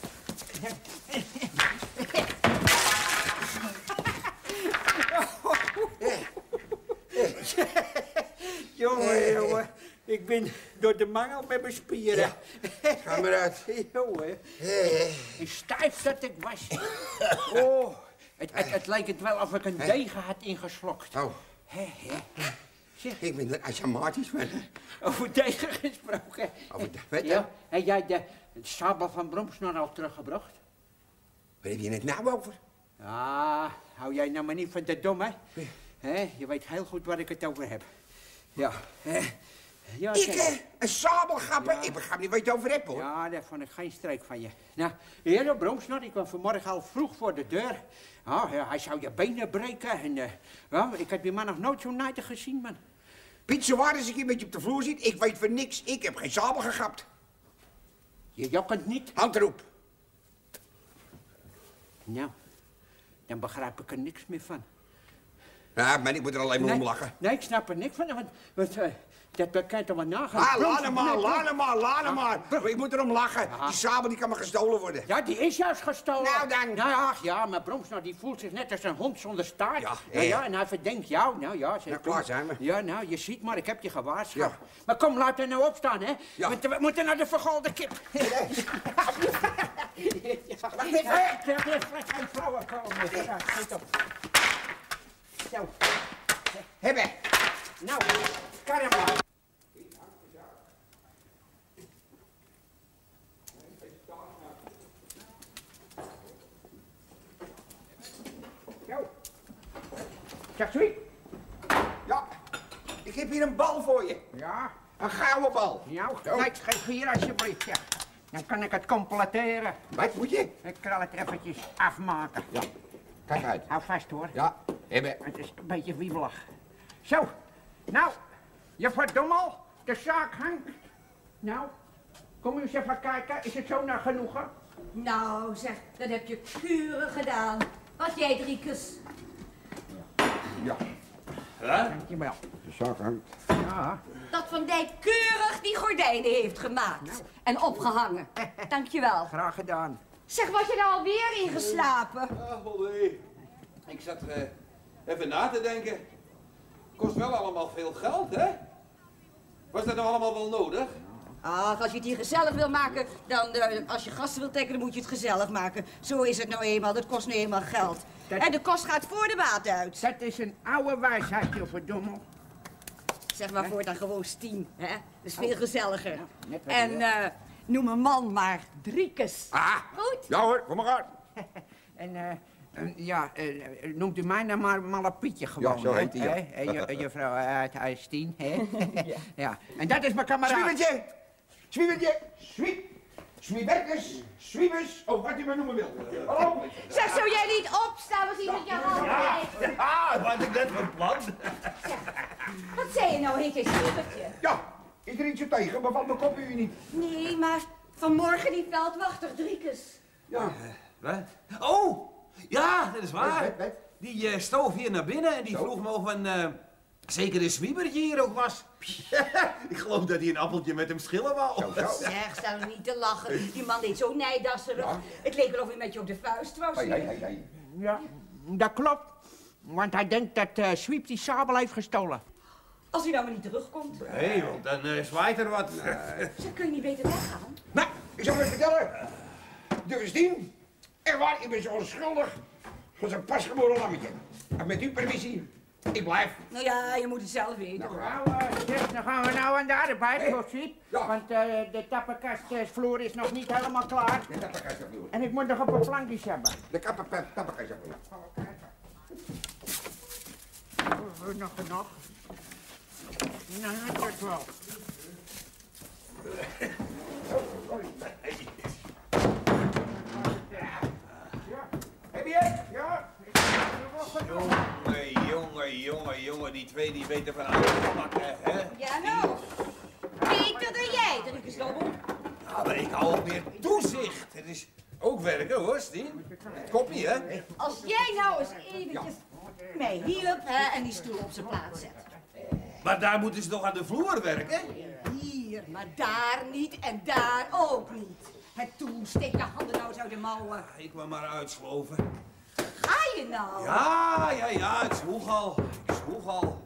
Jongen, jongen. Ik ben door de mangel met mijn spieren. Ga maar uit. Jongen. En stijf dat ik was. Oh, het, het, het leek het wel of ik een degen had ingeslokt. Oh, Hè, hè. Zeg, ik ben er asjamatisch van. over degen gesproken. Over de- wat dan? Ja, heb jij de, de sabel van Bromsnor al teruggebracht? Waar heb je het nou over? Ja, hou jij nou maar niet van de dom, hè? Hè, je weet heel goed waar ik het over heb. Ja, hè, Ja, Ik, zeg. hè? Een sabelgapper? Ja. Ik begrijp niet wat je het over hebt, hoor. Ja, dat vond ik geen streek van je. Nou, heer Bromsnot, ik kwam vanmorgen al vroeg voor de deur. Ja, ja, hij zou je benen breken. En, uh, ja, ik heb die man nog nooit zo nijdig gezien, man. Piet, zo waar als ik hier met je op de vloer zit, ik weet van niks. Ik heb geen sabel gegapt. Je jokkent niet? Hand erop. Nou, dan begrijp ik er niks meer van. Ja, man, ik moet er alleen maar nee, om lachen. Nee, ik snap er niks van. Want, want uh, dat, dat kan je toch wel nagaan. Ah, Bromsnot, laat hem maar, nee, laat hem maar, laat hem maar. Ik moet erom lachen. Ja. Die sabel die kan maar gestolen worden. Ja, die is juist gestolen. Nou dan. Nou, ach, ja, maar Bromsnot die voelt zich net als een hond zonder staart. Ja, ja, eh. ja, en hij verdenkt jou. Nou ja, zeg, Nou, klaar zijn we. Ja, nou, je ziet maar, ik heb je gewaarschuwd. Ja. Maar kom, laat er nou opstaan, hè. Ja. Want we moeten naar de vergolde kip. Wacht even. Ja, zeg, er is geen flauwe komen. Ja, schiet op. Zo, Hebben. nou, karren maar. Zo. Zeg, Sweet. Ja, ik heb hier een bal voor je. Ja. Een gouden bal. Nou, Zo. kijk, geef hier alsjeblieft, ja. Dan kan ik het completeren. Wat moet je? Ik kan het eventjes afmaken. Ja, kijk uit. Hou vast, hoor. Ja, hebben. Het is een beetje wiebelig. Zo, nou, je verdommel, de zaak hangt. Nou, kom u eens even kijken, is het zo naar genoegen? Nou zeg, dat heb je keurig gedaan. Wat jij, Driekus? Ja, Dankjewel. de zaak hangt. Ja, Dat Van Dijk keurig die gordijnen heeft gemaakt. En opgehangen. Dankjewel. graag gedaan. Zeg, was je nou alweer ingeslapen? Ah, wel nee. Ik zat uh, even na te denken. Kost wel allemaal veel geld, hè? Was dat nou allemaal wel nodig? Ach, als je het hier gezellig wil maken, dan uh, als je gasten wilt trekken, dan moet je het gezellig maken. Zo is het nou eenmaal, dat kost nu eenmaal geld. Dat- En de kost gaat voor de baat uit. Dat is een oude wijsheid, je verdommel. Zeg maar voor dan gewoon Stien, hè? Dat is veel gezelliger. net wat En je uh, noem een man maar Driekus. Ah, Goed? ja hoor, kom maar aan. En eh, eh, ja, eh, noemt u mij nou maar Malle Pietje gewoon. Ja, zo hè? heet hij, ja. Hè? En je, juffrouw uit Huistien, hè? ja. En dat is mijn kameraad. Zwiebertje, zwiebertje, zwiep, zwieberkes, zwiebers, of wat u maar noemen wil. Hallo? Zeg, zou jij niet opstaan als hij met je hand heeft? Ah, wat ik net van plan. Wat zei je nou, heet jij Zwiebertje? Ja, is er iets op tegen, maar van mijn kop u niet. Nee, maar vanmorgen die veldwachter Driekus. Ja, Wat? Oh, ja, dat is waar. Wat, wat? Die eh, stoof hier naar binnen en die Zo. vroeg me of een eh, zekere zwiebertje hier ook was. Ik geloof dat hij een appeltje met hem schillen wou. zo, zo. Zeg, sta er niet te lachen. Die man deed zo nijdasserig. Ja. Het leek wel of hij met je op de vuist wou Hey, zien. hey, hey, hey. Ja, dat klopt. Want hij denkt dat uh, Sweep die sabel heeft gestolen. Als hij nou maar niet terugkomt. Nee, want dan uh, zwaait er wat. Zeg, kun je niet beter weggaan? Nou, ik zal je vertellen. De Stien, echt waar, ik ben zo onschuldig als een pasgeboren lammetje. En met uw permissie, ik blijf. Nou ja, je moet het zelf weten. hoor. Nou, uh, zeg, dan gaan we nou aan de arbeid, Hey. hoor, Sweep. Ja. Want uh, de tappenkastvloer is nog niet helemaal klaar. De tappenkijsvloer. En ik moet nog een paar plankjes hebben. De tappenkijsvloer. Oh, nog genoeg. Nou, dat is wel. Heb je? Ja, Jongen, jongen, jongen, jongen, die twee die weten van alles te maken, hè? Ja, nou. Beter dan jij, Driekus Dobbel. Ja, maar ik hou ook meer toezicht. Het is ook werken, hoor, Stien. Kopie, hè? Als jij nou eens eventjes mij hielp hè, en die stoel op zijn plaats zet. Maar daar moeten ze toch aan de vloer werken? Hier, maar daar niet en daar ook niet. Het toe, steek je handen nou eens uit de mouwen. Ik wil maar uitsloven. Ga je nou? Ja, ja, ja, ik sloeg al. Ik sloeg al.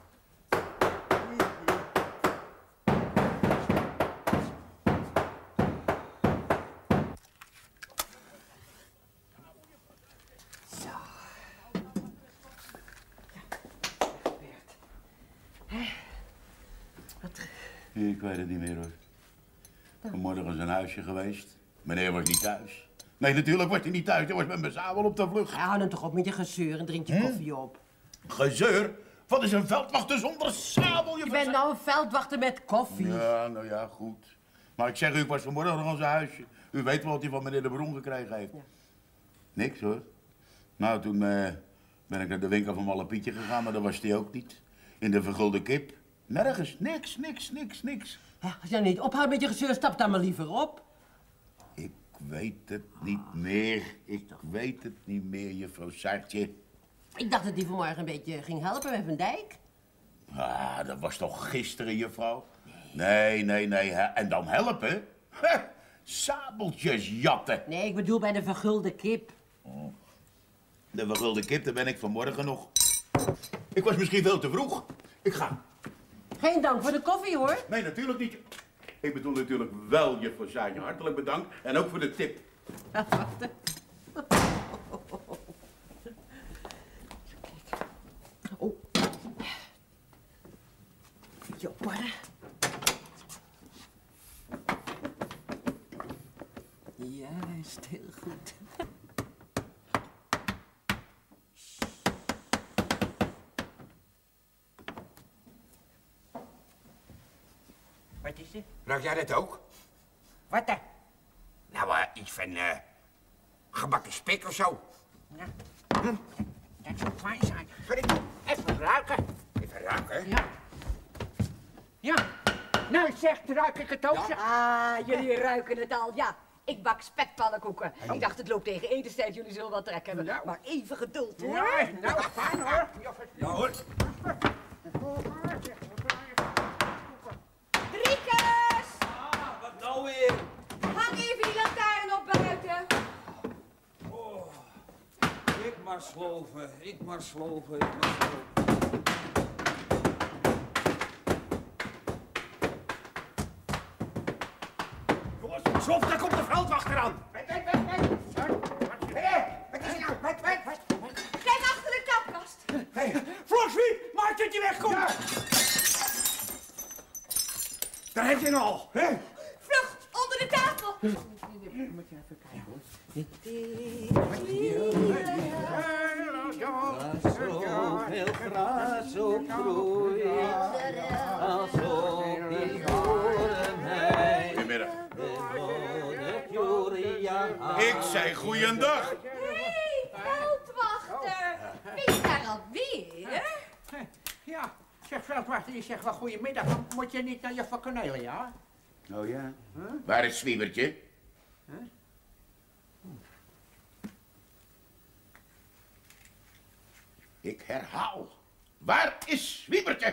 Ik weet het niet meer, hoor. Vanmorgen is een huisje geweest. Meneer was niet thuis. Nee, natuurlijk was hij niet thuis. Hij was met mijn sabel op de vlucht. Ja, hou dan toch op met je gezeur en drink je koffie op. Gezeur? Wat is een veldwachter zonder sabel? Je bent nou een veldwachter met koffie. Ja, nou ja, goed. Maar ik zeg u, ik was vanmorgen nog aan zijn huisje. U weet wel wat hij van meneer de Bron gekregen heeft. Ja. Niks hoor. Nou, toen uh, ben ik naar de winkel van Malle Pietje gegaan, maar daar was hij ook niet. In de vergulde kip. Nergens. Niks, niks, niks, niks. Ja, als jij niet ophoudt met je gezeur, stap dan maar liever op. Ik weet het niet meer. Ik weet het niet meer, juffrouw Saartje. Ik dacht dat hij vanmorgen een beetje ging helpen met Van Dijk. Ah, dat was toch gisteren, juffrouw? Nee, nee, nee. Hè. En dan helpen? Hè? Sabeltjes jatten. Nee, ik bedoel bij de vergulde kip. Oh. De vergulde kip, daar ben ik vanmorgen nog. Ik was misschien veel te vroeg. Ik ga. Geen dank voor de koffie, hoor. Nee, natuurlijk niet. Ik bedoel natuurlijk wel, juffrouw Saartje. Hartelijk bedankt. En ook voor de tip. Ja, wacht. Oh. Beetje opwarren. Juist, heel goed. Wat is het? Ruik jij dat ook? Wat dan? Nou, uh, iets van uh, gebakken spek of zo. Ja. Hm. Dat zou fijn zijn. Sorry, even ruiken. Even ruiken, hè? Ja. Ja. Nou, zegt, ruik ik het ook? Ah, jullie ruiken het al. Ja, ik bak spekpannenkoeken. Ik dacht, het loopt tegen etenstijd, jullie zullen wat trek hebben. Nou. Maar even geduld, hoor. Ja, nou, fijn hoor. Ja, hoor. Riekes! Ah, wat nou weer? Hang even die lantaarn op buiten. Oh, ik maar sloven, ik maar sloven, ik maar sloven. Jongens, slof, daar komt de veldwachter aan. Wat, wat, wat, wat? Hé, wat is er nou? Wat, wat, wat? Kijk achter de kapkast. Hey, Flossie, maak dat je wegkomt. Ja. Daar heb je hem al, hè? Vlug, onder de tafel. Moet je even kijken hoor. Zoveel gras op groeien, alsof die horen mij. Goedemiddag. Ja. Ik zei goeiedag. Hé, veldwachter. Ben je daar alweer? Ja, zeg veldwachter, je zegt wel goedemiddag. Dan moet je niet naar je Cornelia? Oh ja? Huh? Waar is Zwiebertje? Huh? Ik herhaal. Waar is Zwiebertje?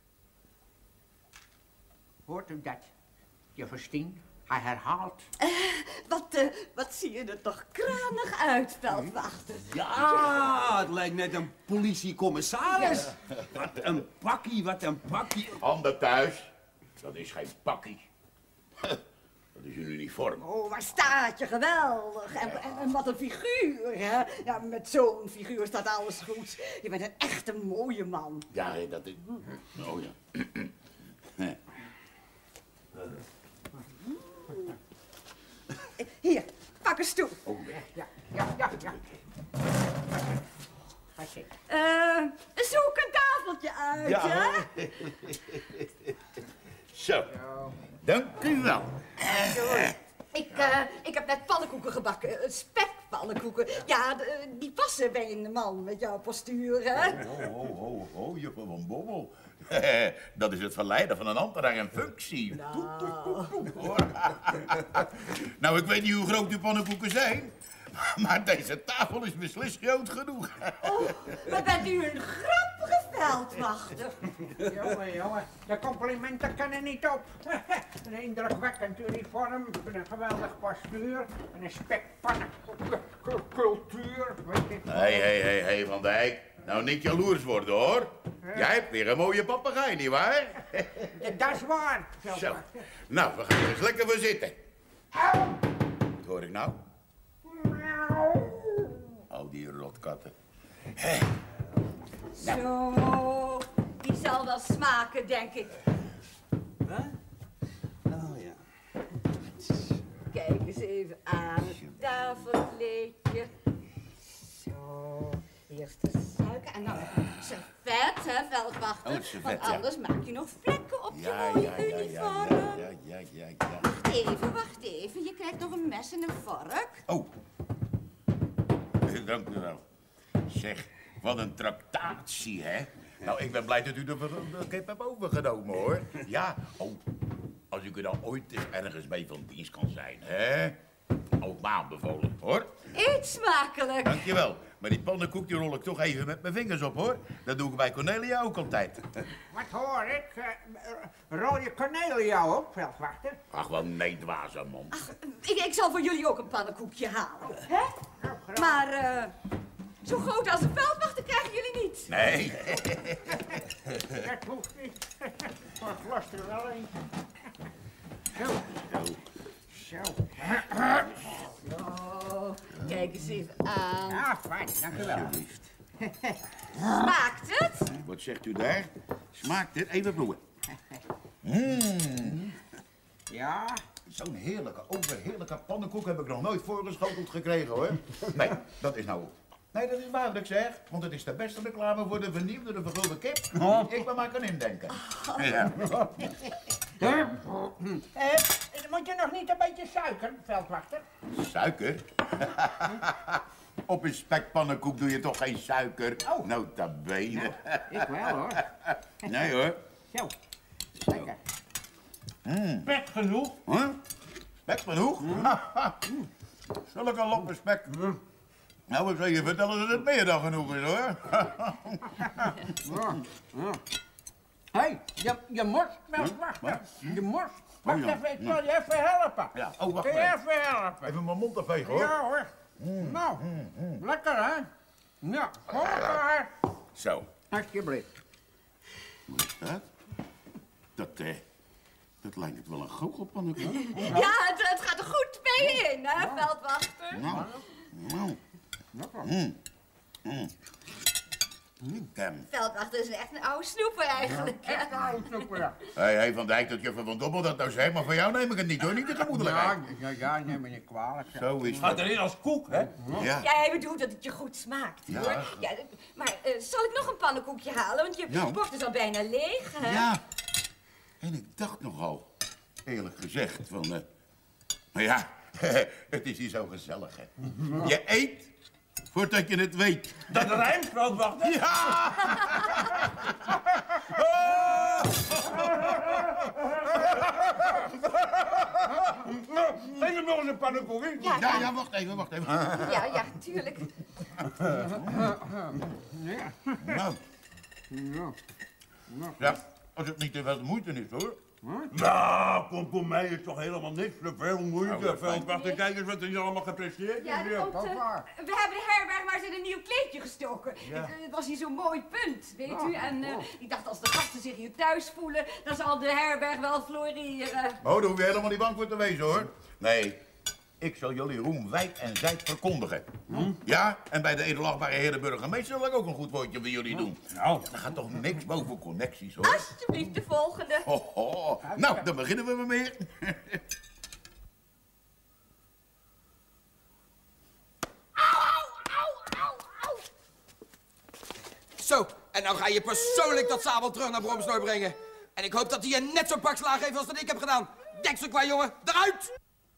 Hoort u dat? Je Verstien? Hij herhaalt. Uh, wat, uh, wat zie je er toch kranig uit, veldwachter. Ja, het lijkt net een politiecommissaris. Ja. Wat een pakkie, wat een pakkie. Handen thuis. Dat is geen pakkie. Dat is een uniform. Oh, waar staat je? Geweldig. En, en, en wat een figuur, hè? Ja, met zo'n figuur staat alles goed. Je bent een echte mooie man. Ja, dat is... Oh ja. Hier, pak een stoel. Oh, Ja, ja, ja, ja. Ga zitten. Uh, zoek een tafeltje uit, ja. hè? Zo, dank u wel. Ik, uh, ik heb net pannenkoeken gebakken, uh, spekpannenkoeken. Ja, de, die passen bij een man met jouw postuur, hè? Oh, oh, oh, oh, juffrouw van Bommel. Dat is het verleiden van een ambtenaar en functie. Nou. Nou, ik weet niet hoe groot uw pannenkoeken zijn, maar deze tafel is beslist groot genoeg. Oh, maar bent u een grappige veldwachter. Jongen, jongen, de complimenten kunnen niet op. Een indrukwekkend uniform, een geweldig postuur, en een spekpannencultuur. Hé, hé, hé, hé, Van Dijk. Nou, niet jaloers worden, hoor. Jij hebt weer een mooie papegaai, nietwaar? Dat is waar. Zo. Nou, we gaan er eens lekker voor zitten. Wat hoor ik nou? Al die rotkatten. Hé. Zo, die zal wel smaken, denk ik. Wat? Oh ja. Kijk eens even aan het tafelkleedje. Zo, eerst de suiker en dan servet, hè, veldwachter. Oh, het servet, Want ja. anders maak je nog vlekken op je Ja, mooie ja, ja, ja, uniform. ja, ja, ja, ja, ja. Wacht even, wacht even. Je krijgt nog een mes en een vork. Oh. Dank u wel. Zeg, wat een tractatie, hè? Nou, ik ben blij dat u de, de, de kip hebt overgenomen, hoor. Ja, oh, als ik u dan ooit eens ergens mee van dienst kan zijn, hè? Ook me aanbevolen, hoor. Eet smakelijk. Dankjewel. Maar die pannenkoek die rol ik toch even met mijn vingers op, hoor. Dat doe ik bij Cornelia ook altijd. Wat hoor ik? Uh, rol je Cornelia op, veldwachter? Ach, wel nee, dwaze man. Ach, ik, ik zal voor jullie ook een pannenkoekje halen. Hè? Maar uh, zo groot als een veldwachter krijgen jullie niet. Nee. Dat hoeft niet. Maar ik last er wel een. Zo. Zo. Zo. Oh, kijk eens even aan. Ja, fijn, dank u wel. Alsjeblieft. Smaakt het? Wat zegt u daar? Smaakt dit? Even proeven. Mmm. Ja. Zo'n heerlijke, overheerlijke pannenkoek heb ik nog nooit voorgeschoteld gekregen, hoor. Nee, dat is nou... Nee, dat is waar wat ik zeg. Want het is de beste reclame voor de vernieuwde, de vergulde kip. Ik ben maar kan indenken. Ja. Eh, moet je nog niet een beetje suiker, veldwachter? Suiker? Op een spekpannenkoek doe je toch geen suiker? Oh. Nota bene. Ik wel, hoor. Nee, hoor. Zo. Lekker. Mm. Spek genoeg. Huh? Spek genoeg? Zulke loppen spek. Nou, ik zou je vertellen dat het meer dan genoeg is, hoor. Ja, ja. Hé, hey, je, je morst wel wachten. Je morst. Wacht Oh, ja. even, ik zal je even helpen. Ja, oh, wacht Kun je even. even helpen? Even mijn mond te vegen, hoor. Ja hoor. Nou, lekker hè? Ja, kom maar. Zo. Alsjeblieft. Wat is dat? Dat, eh... Dat lijkt het wel een goochelpannenkoek. Ja, het, het gaat er goed mee in, hè, veldwachter? Nou, nou. Mm. Mm. Ik, ehm... Veldwachter is echt een oude snoeper eigenlijk. hè? Echt oude snoeper, ja. Hé, hey, Van Dijk, dat juffrouw Van Dobbel dat nou zegt, maar voor jou neem ik het niet, hoor. Niet de gemoedelijkheid. Ja, ja, ja, neem me niet kwalijk. Ja. Zo is Gaat het. erin als koek, hè? Ja. Jij bedoelt dat het je goed smaakt, Ja. hoor. Ja, maar eh, zal ik nog een pannenkoekje halen? Want je Ja. bord is al bijna leeg, hè? Ja. En ik dacht nogal, eerlijk gezegd, van... eh maar ja, het is hier zo gezellig, hè. Je eet voordat je het weet. Dat rijmt, veldwachter. Ja! Geef hem nog eens een pannenkoek, hè? Ja, Ja, ja, wacht even, wacht even. ja, ja, tuurlijk. Nou, ja, als het niet te veel moeite is, hoor. Nou, kom voor mij is toch helemaal niks te veel moeite. Oh, wat fijn. Veldwachter, kijk eens wat er hier allemaal gepresteerd is. Ja, dat hier. komt, eh, we hebben de herberg maar eens in een nieuw kleedje gestoken. Het, eh, het was hier zo'n mooi punt, weet u. En eh, ik dacht, als de gasten zich hier thuis voelen, dan zal de herberg wel floreren. Oh, daar hoef je helemaal niet bang voor te wezen, hoor. Nee, ik zal jullie roem wijd en zijd verkondigen. Ja, en bij de edelachtbare heer de burgemeester zal ik ook een goed woordje voor jullie doen. Nou, Er gaat toch niks boven connecties, hoor. Alsjeblieft, de volgende. Ho, ho. Nou, dan beginnen we maar meer. Zo, en nou ga je persoonlijk dat sabel terug naar Bromsnoor brengen. En ik hoop dat hij je net zo'n pak slaag heeft als dat ik heb gedaan. Deksel qua jongen, eruit!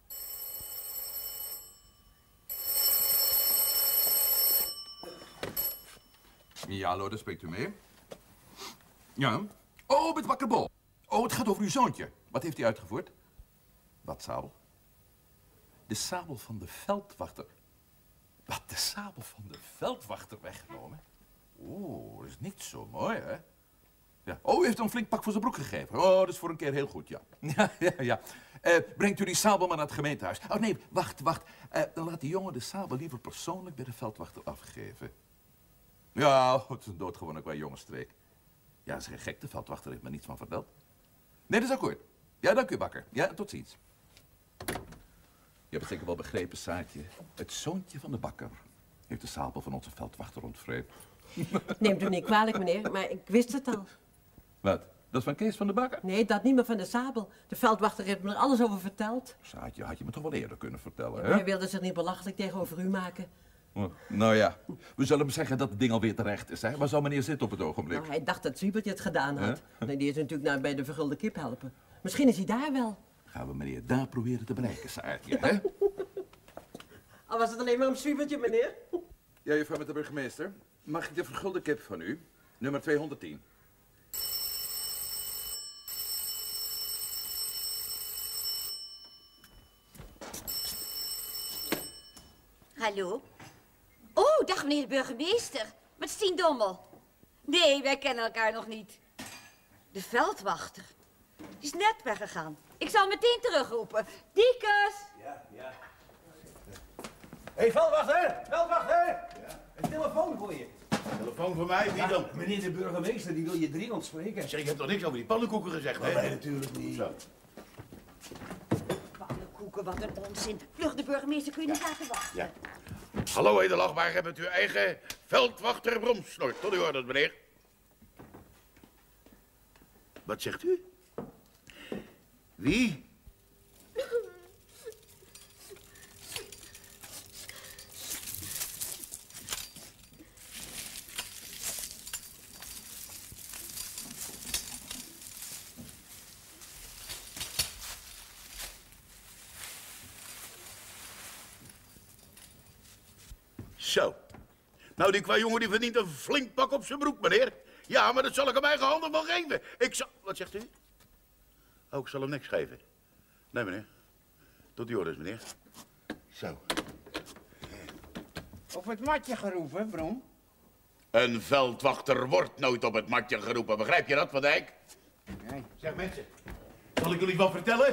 Ja, hallo, daar spreekt u mee. Ja. Oh, met Bakker Bol. Oh, het gaat over uw zoontje. Wat heeft hij uitgevoerd? Wat sabel? De sabel van de veldwachter. Wat, de sabel van de veldwachter weggenomen? Oeh, dat is niet zo mooi, hè? Ja. Oh, u heeft hem een flink pak voor zijn broek gegeven. Oh, dat is voor een keer heel goed, ja. Ja, ja, ja. Eh, brengt u die sabel maar naar het gemeentehuis. Oh, nee, wacht, wacht. Eh, dan laat die jongen de sabel liever persoonlijk bij de veldwachter afgeven. Ja, het is een doodgewone qua jongensstreek. Ja, dat is geen gek, de veldwachter heeft me niets van verteld. Nee, dat is akkoord. Ja, dank u, Bakker. Ja, tot ziens. Je hebt het zeker wel begrepen, Saartje. Het zoontje van de bakker heeft de sabel van onze veldwachter ontvreemd. Neemt u niet kwalijk, meneer, maar ik wist het al. Wat? Dat is van Kees van de Bakker? Nee, dat niet meer van de sabel. De veldwachter heeft me er alles over verteld. Saartje, had je me toch wel eerder kunnen vertellen, Hij hè? wilde zich niet belachelijk tegenover u maken. Oh, nou ja, we zullen hem zeggen dat het ding alweer terecht is, hè? Waar zou meneer zitten op het ogenblik? Nou, hij dacht dat Zwiebertje het gedaan had. Huh? Nee, die is natuurlijk nou bij de vergulde kip helpen. Misschien is hij daar wel. Gaan we meneer daar proberen te bereiken, Saartje, hè? Al was het alleen maar om Zwiebertje, meneer. Ja, juffrouw met de burgemeester. Mag ik de vergulde kip van u? Nummer tweehonderdtien. Hallo? Oh, dag meneer de burgemeester. Met Stien Dommel. Nee, wij kennen elkaar nog niet. De veldwachter. Die is net weggegaan. Ik zal meteen terugroepen. Diekus! Ja, ja. Hé, hey, veldwachter! Veldwachter! Ja. Een telefoon voor je. Telefoon voor mij, wie dan? Ja, meneer de burgemeester, die wil je dringend spreken. Zeg, ik heb toch niks over die pannenkoeken gezegd, hè? Nee, natuurlijk niet. Zo. Pannenkoeken, wat een onzin. Vlug, de burgemeester kun je niet laten wachten. Ja. Hallo, edelachtbaar, hebt uw eigen veldwachter Bromsnor. Tot uw orde, meneer. Wat zegt u? Wie? Zo. Nou, die qua jongen die verdient een flink pak op zijn broek, meneer. Ja, maar dat zal ik hem eigen handen wel geven. Ik zal... Wat zegt u? Oh, ik zal hem niks geven. Nee, meneer. Tot die orders, meneer. Zo. Op het matje geroepen, Brom. Een veldwachter wordt nooit op het matje geroepen. Begrijp je dat, Van Dijk? Nee. Zeg, mensen. Zal ik jullie wat vertellen?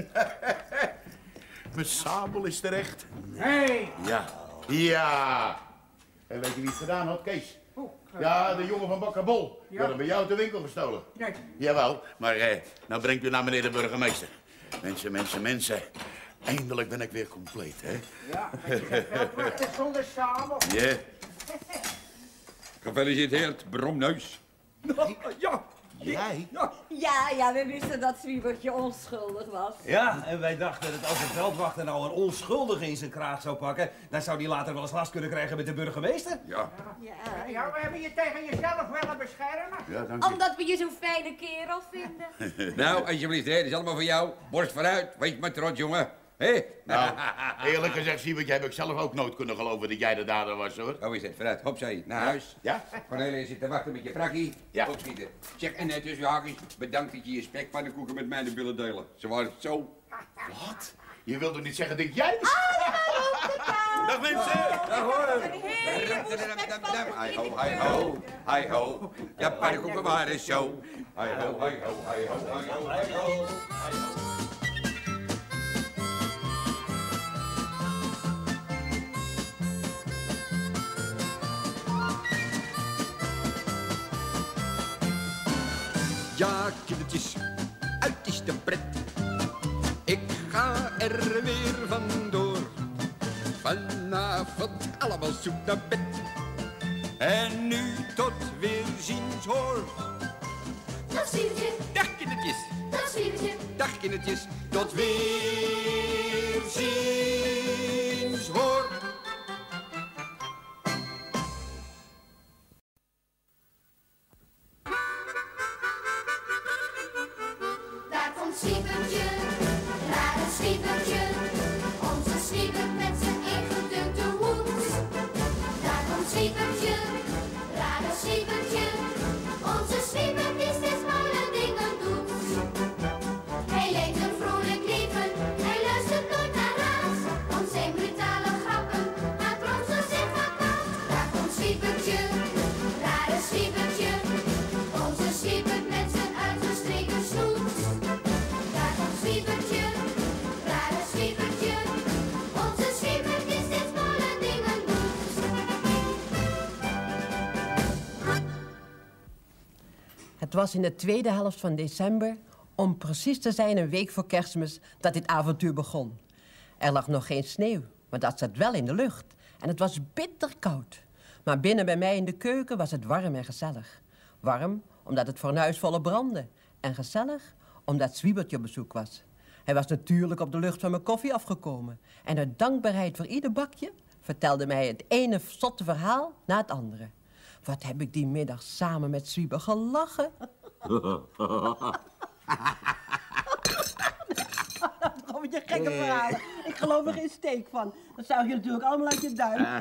Mijn sabel is terecht. Nee. Ja. Ja. En weet je wie het gedaan had, Kees? Ja, de jongen van Bakkerbol. Die had hem bij jou uit de winkel gestolen. Nee. Jawel, maar eh, nou brengt u naar meneer de burgemeester. Mensen, mensen, mensen. Eindelijk ben ik weer compleet, hè? Ja, het is zonder sabel. Ja. Gefeliciteerd, Bromneus. Ja. Jij? Ja. Ja, ja, we wisten dat Zwiebertje onschuldig was. Ja, en wij dachten dat als de veldwachter nou een onschuldige in zijn kraag zou pakken, dan zou die later wel eens last kunnen krijgen met de burgemeester. Ja. Ja, Ja, we hebben je tegen jezelf willen beschermen. Ja, dank u. omdat we je zo'n fijne kerel vinden. Nou, alsjeblieft, hè. Dat is allemaal voor jou. Borst vooruit. Wees maar trots, jongen. Hé? Nou, eerlijk gezegd, Siebertje, heb ik zelf ook nooit kunnen geloven dat jij de dader was, hoor. Hoe is het? Vooruit. Hopzij. Naar huis. Ja? Cornelia zit te wachten met je frakkie. Ja. Opschieten. Zeg, en net tussen haakjes, bedankt dat je je spekpannenkoeken met mij willen delen. Ze waren zo... Wat? Je wilde niet zeggen dat jij... Dag, mensen! Dag hoor. Hi ho, hi ho, hi ho. Ja, pannenkoeken waren zo. Hi ho, hi ho, hi ho, hi ho, hi ho. Ja, kindertjes, uit is de pret. Ik ga er weer vandoor. Vanavond allemaal zoek naar bed. En nu tot weerziens hoor. Dag Zwiebertje, Dag kindertjes, dag Zwiebertje. dag kindertjes. Tot weerziens hoor. Daar komt Zwiebertje, rare Zwiebertje. Onze Zwiebert met zijn ingedrukte hoed. Daar komt Zwiebertje, rare Zwiebertje. Onze Zwiebert die steeds malle dingen doet. Hij leidt een vrolijk leven, hij luistert nooit naar raad. Om zijn brutale grappen maakt Bromsnor zich vakant. Daar komt Zwiebertje, rare Zwiebertje. Onze Zwiebert met zijn uitgestreken snoet. Daar komt Zwiebertje, rare Zwiebertje. Onze Zwiebert die steeds malle dingen doet. Het was in de tweede helft van december, om precies te zijn een week voor Kerstmis, dat dit avontuur begon. Er lag nog geen sneeuw, maar dat zat wel in de lucht. En het was bitterkoud. Maar binnen bij mij in de keuken was het warm en gezellig. Warm, omdat het fornuis volop brandde. En gezellig, omdat Zwiebertje op bezoek was. Hij was natuurlijk op de lucht van mijn koffie afgekomen. En uit dankbaarheid voor ieder bakje vertelde mij het ene zotte verhaal na het andere. Wat heb ik die middag samen met Zwiebe gelachen. Kom met je gekke verhalen. Ik geloof er geen steek van. Dat zuig je natuurlijk allemaal uit je duim.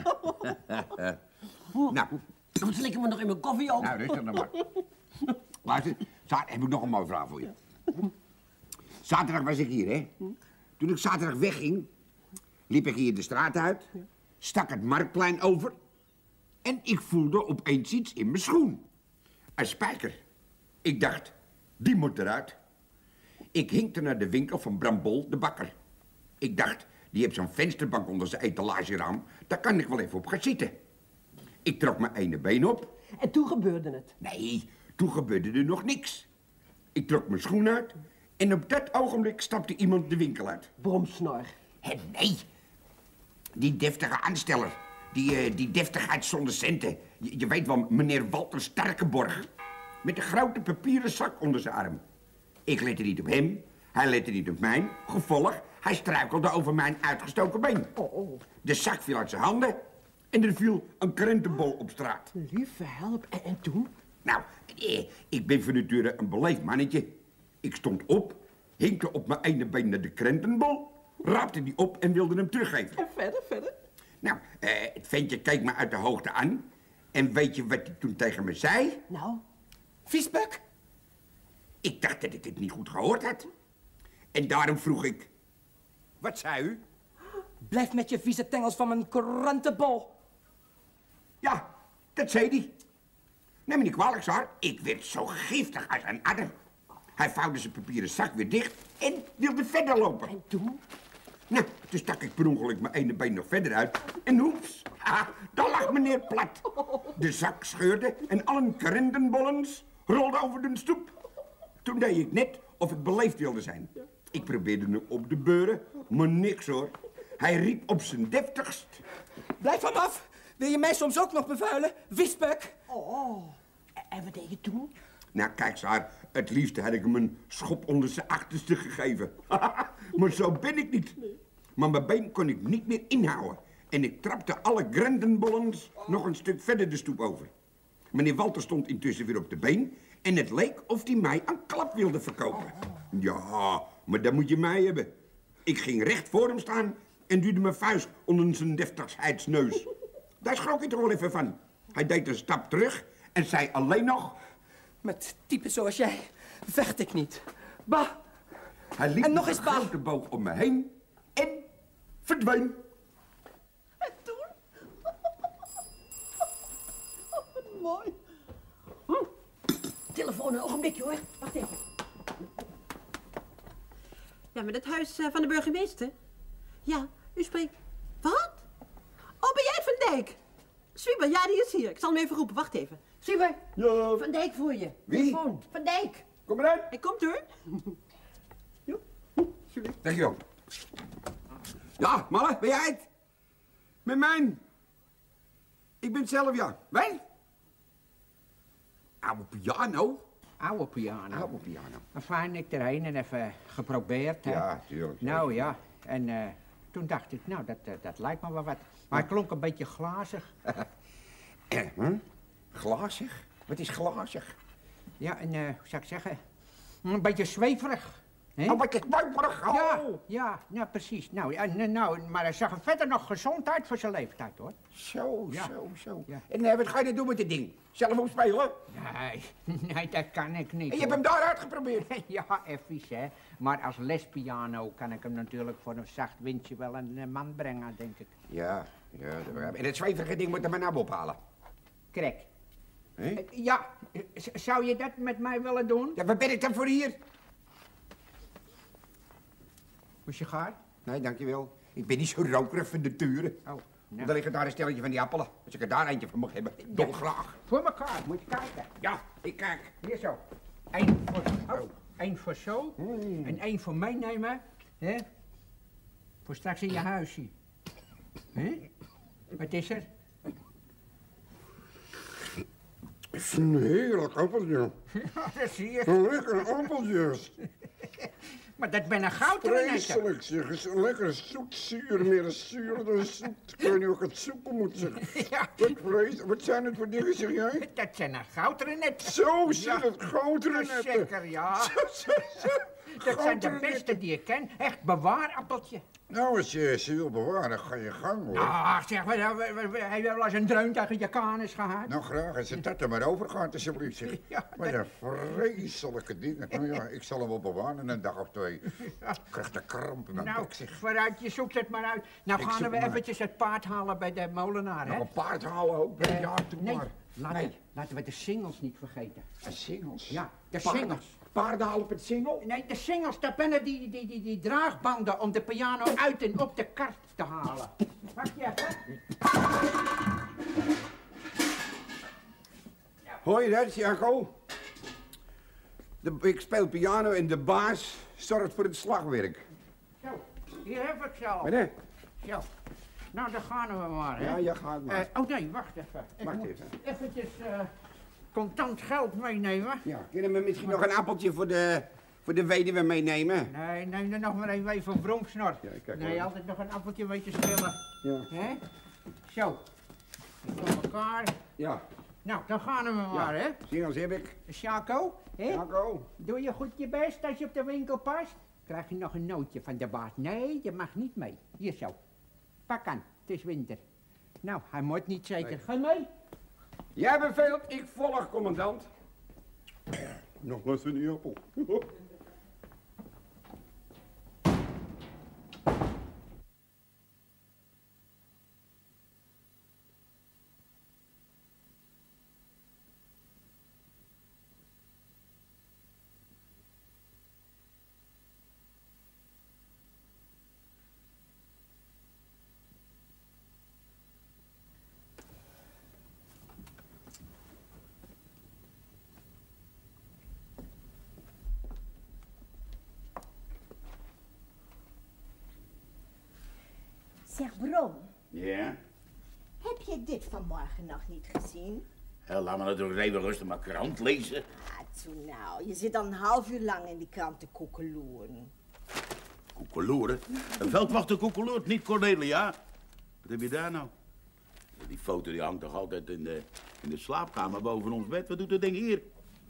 Nou, Dan slik ik me nog in mijn koffie op. nou, rustig dan maar. Luister, zaterdag heb ik nog een mooi verhaal voor je. Zaterdag was ik hier, hè. Toen ik zaterdag wegging, liep ik hier de straat uit, stak het Marktplein over en ik voelde opeens iets in mijn schoen. Een spijker. Ik dacht, die moet eruit. Ik hinkte naar de winkel van Bram Bol, de bakker. Ik dacht, die heeft zo'n vensterbank onder zijn etalageraam, daar kan ik wel even op gaan zitten. Ik trok mijn ene been op. En toen gebeurde het. Nee, toen gebeurde er nog niks. Ik trok mijn schoen uit en op dat ogenblik stapte iemand de winkel uit. Bromsnor. Hé, nee. Die deftige aansteller. Die, uh, die deftigheid zonder centen. Je, je weet wel, meneer Walter Starkenborg. Met een grote papieren zak onder zijn arm. Ik lette niet op hem. Hij lette niet op mij. Gevolg, hij struikelde over mijn uitgestoken been. Oh, oh. De zak viel uit zijn handen. En er viel een krentenbol op straat. Lieve help. En, en toen? Nou, eh, ik ben van nature een beleefd mannetje. Ik stond op, hinkte op mijn ene been naar de krentenbol, raapte die op en wilde hem teruggeven. En verder, verder? Nou, eh, het ventje keek me uit de hoogte aan. En weet je wat hij toen tegen me zei? Nou? Viesbek? Ik dacht dat ik het niet goed gehoord had. En daarom vroeg ik, wat zei u? Blijf met je vieze tengels van mijn krantenbol. Ja, dat zei hij. Neem me niet kwalijk, Sar. Ik werd zo giftig als een adder. Hij vouwde zijn papieren zak weer dicht en wilde verder lopen. En toen? Nou, toen stak ik per ongeluk mijn ene been nog verder uit. En hoeps, ah, daar lag meneer plat. De zak scheurde en alle krentenbollens rolden over de stoep. Toen deed ik net of ik beleefd wilde zijn. Ik probeerde hem op de beuren, maar niks hoor. Hij riep op zijn deftigst. Blijf van me af. Wil je mij soms ook nog bevuilen? Viesbek. Oh, en wat deed je toen? Nou, kijk, Saar, het liefste had ik hem een schop onder zijn achterste gegeven. Maar zo ben ik niet. Maar mijn been kon ik niet meer inhouden. En ik trapte alle grendenbollens nog een stuk verder de stoep over. Meneer Walter stond intussen weer op de been. En het leek of hij mij een klap wilde verkopen. Ja, maar dat moet je mij hebben. Ik ging recht voor hem staan en duwde mijn vuist onder zijn deftigheidsneus. Daar schrok ik toch wel even van. Hij deed een stap terug en zei alleen nog... Met typen zoals jij vecht ik niet. Bah! Hij liep en nog met eens een bah! grote boog om me heen en verdween. En toen? Oh, mooi. Hm. Telefoon, een ogenblikje hoor. Wacht even. Ja, met het huis uh, van de burgemeester? Ja, u spreekt... Wat? Oh, ben jij Van Dijk? Zwieber, ja, die is hier. Ik zal hem even roepen. Wacht even. Zwieber. Ja. Van Dijk voor je. Wie? Telefoon. Van Dijk. Kom eruit. Hij komt hoor. Dankjewel. Ja, Malle, ben jij het? Met mijn. Ik ben het zelf, ja. Wij? Oude piano. Oude piano. Oude piano. Enfin, ik erheen en even geprobeerd. Hè. Ja, tuurlijk. Nou ja, en uh, toen dacht ik, nou, dat, uh, dat lijkt me wel wat. Maar het klonk een beetje glazig. Eh, hm? Glazig? Wat is glazig? Ja, en uh, hoe zou ik zeggen? Een beetje zweverig. Hè? Oh, wat is buikbarig. Oh. Ja, ja, ja, precies. Nou, ja, n- nou, maar hij zag er verder nog gezond uit voor zijn leeftijd, hoor. Zo, Ja. zo, zo. Ja. En uh, wat ga je nou doen met dit ding? Zelf opspelen? Nee, nee, dat kan ik niet. En je hebt hem daar uitgeprobeerd? Ja, even, hè. Maar als lespiano kan ik hem natuurlijk voor een zacht windje wel een eh, man brengen, denk ik. Ja, ja. Dat begrijp ik. En het zweverige ding moet er maar nou ophalen. Krek. Hé? Eh, Ja, eh, z- zou je dat met mij willen doen? Ja, wat ben ik dan voor hier? Een sigaar? Nee, dankjewel. Ik ben niet zo rokerig van de turen. Oh, nou. Dan liggen daar een stelletje van die appelen. Als ik er daar eentje van mag hebben, dolgraag. Voor elkaar, moet je kijken. Ja, ik kijk. Hier zo. Eén voor, oh, één voor zo en één voor meenemen. Hè? Voor straks in je huisje. Hè? Wat is er? Het is een heerlijk appeltje. Ja, dat zie je. Een lekker appeltje. Maar dat ben een goudrenetje. Vreselijk, zeg. Is lekker zoet zuur, meer zuur dan zoet. Ik weet niet of ik het zoeken moet zeggen. Ja. Wat vrees, wat zijn het voor dingen, zeg jij? Dat zijn een goudrenetten. Zo zijn Ja. het goudrenetten. Zeker, ja. Dat zijn de beste die ik ken. Echt bewaarappeltje. Nou, als je ze wil bewaren, ga je gang, hoor. Ah, zeg maar, hij wel eens een dreun tegen je kanus gehad. Nou, graag. Als het dat er maar over gaat, alsjeblieft, zeg. Ja, Maar dat vreselijke dingen. Nou ja, ik zal hem wel bewaren een dag of twee. Ik krijg de kramp in mijn Nou, bek, zeg. vooruit, je zoekt het maar uit. Nou Ik gaan zoek we maar. eventjes het paard halen bij de molenaar, Nog hè? een paard halen ook? Eh, Ja, doe nee, maar. laten, Nee. laten we de singels niet vergeten. De singels? Ja, de Paarden- singels. Paarden halen op het singel? Nee, de singels, dat zijn die, die, die, die draagbanden om de piano uit en op de kart te halen. Wacht je even. Hoor je dat, Janko? De, ik speel piano en de baas zorgt voor het slagwerk. Zo, hier heb ik ze al. Wat hè? Zo. Nou, dan gaan we maar, hè? Ja, ja, gaat maar. Eh, oh nee, wacht even. Ik Wacht moet even. eventjes eh, contant geld meenemen. Ja, kunnen we misschien nog een appeltje voor de, voor de weduwe meenemen? Nee, neem er nog maar even mee van Bromsnor. Ja, kijk nee, hoor. altijd nog een appeltje weet je schillen. Ja. Hè? Zo. Op elkaar. Ja. Nou, dan gaan we maar, hè? Singels heb ik. Sjaco, hè? Janko. Doe je goed je best als je op de winkel past? Krijg je nog een nootje van de baas? Nee, je mag niet mee. Hier zo. Pak aan, het is winter. Nou, hij moet niet zeker. Nee. Ga mee. Jij beveelt, ik volg, commandant. Nog wat van die appel. Zeg Brom, Ja? heb je dit vanmorgen nog niet gezien? Hé, laat me natuurlijk even rustig maar krant lezen. Ah, toen nou, je zit al een half uur lang in die krant te koekeloeren. Koekeloeren? Een veldwachter koekeloert, niet Cornelia. Wat heb je daar nou? Die foto die hangt toch altijd in de, in de slaapkamer boven ons bed. Wat doet dat ding hier?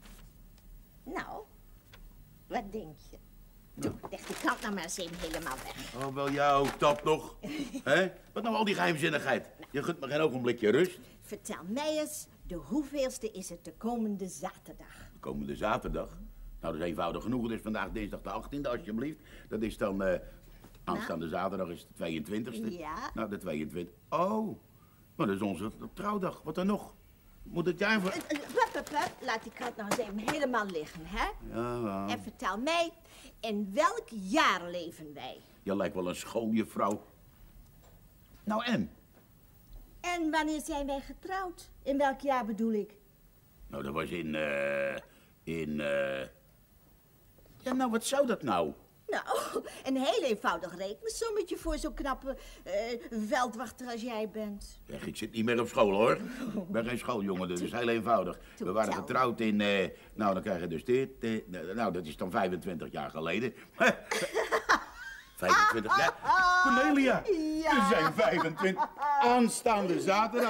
Nou, wat denk je? Toe, leg die krant nou maar eens even helemaal weg. Oh, wel jou, dat nog. Hè? Wat nou al die geheimzinnigheid? Je gunt me geen ogenblikje rust. Vertel mij eens, de hoeveelste is het de komende zaterdag? Komende zaterdag. Nou, dat is eenvoudig genoeg. Het is vandaag dinsdag de achttiende, alsjeblieft. Dat is dan... eh aanstaande zaterdag is de tweeëntwintigste. Ja. Nou, de tweeëntwintigste. Oh, maar dat is onze trouwdag. Wat dan nog? Moet het jaar voor... Eh, eh, Hup, hup, hup. Laat die krant nou eens even helemaal liggen, hè? Ja, ja. En vertel mij, in welk jaar leven wij? Je lijkt wel een schooljuffrouw. Nou, en? En wanneer zijn wij getrouwd? In welk jaar bedoel ik? Nou, dat was in... eh in... eh Ja, nou, wat zou dat nou? Nou, een heel eenvoudig rekensommetje voor zo'n knappe eh, veldwachter als jij bent. Echt, ik zit niet meer op school, hoor. Ik ben geen schooljongen, dat is heel eenvoudig. We waren Tel. getrouwd in... eh, nou, dan krijg je dus dit... eh, nou, dat is dan vijfentwintig jaar geleden. vijfentwintig jaar? Cornelia, we zijn vijfentwintig. Aanstaande zaterdag.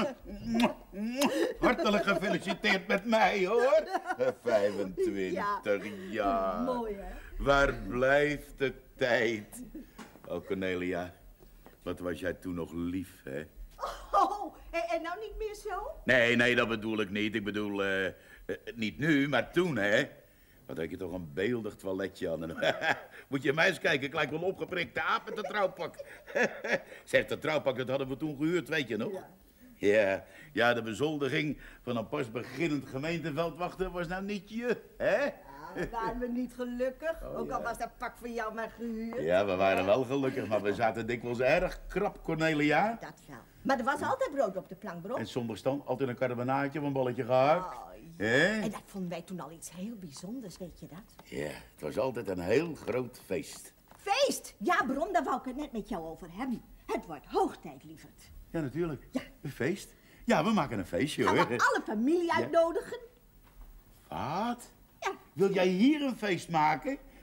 Hartelijk gefeliciteerd met mij, hoor. vijfentwintig jaar. Mooi, hè? Waar blijft de tijd? Oh, Cornelia, wat was jij toen nog lief, hè? Oh, en, en nou niet meer zo? Nee, nee, dat bedoel ik niet. Ik bedoel, eh, eh, niet nu, maar toen, hè? Wat heb je toch een beeldig toiletje aan. Moet je mij eens kijken, ik lijk wel opgeprikte aap met de trouwpak. Zeg, dat trouwpak, dat hadden we toen gehuurd, weet je nog? Ja. Ja, ja, de bezoldiging van een pas beginnend gemeenteveldwachter was nou niet je, hè? Ah, waren we niet gelukkig? Oh, Ook al ja. was dat pak voor jou maar gehuurd. Ja, we waren wel gelukkig, maar we zaten dikwijls erg krap, Cornelia. Dat wel. Maar er was altijd brood op de plank, Brom. En zondags dan altijd een carbonaatje of een balletje gehakt. Oh, Hè? En dat vonden wij toen al iets heel bijzonders, weet je dat? Ja, het was altijd een heel groot feest. Feest! Ja, Brom, daar wou ik het net met jou over hebben. Het wordt hoog tijd, lieverd. Ja, natuurlijk. Ja. Een feest? Ja, we maken een feestje, Gaan hoor. we alle familie Ja. uitnodigen? Wat? Ja. Wil jij hier een feest maken?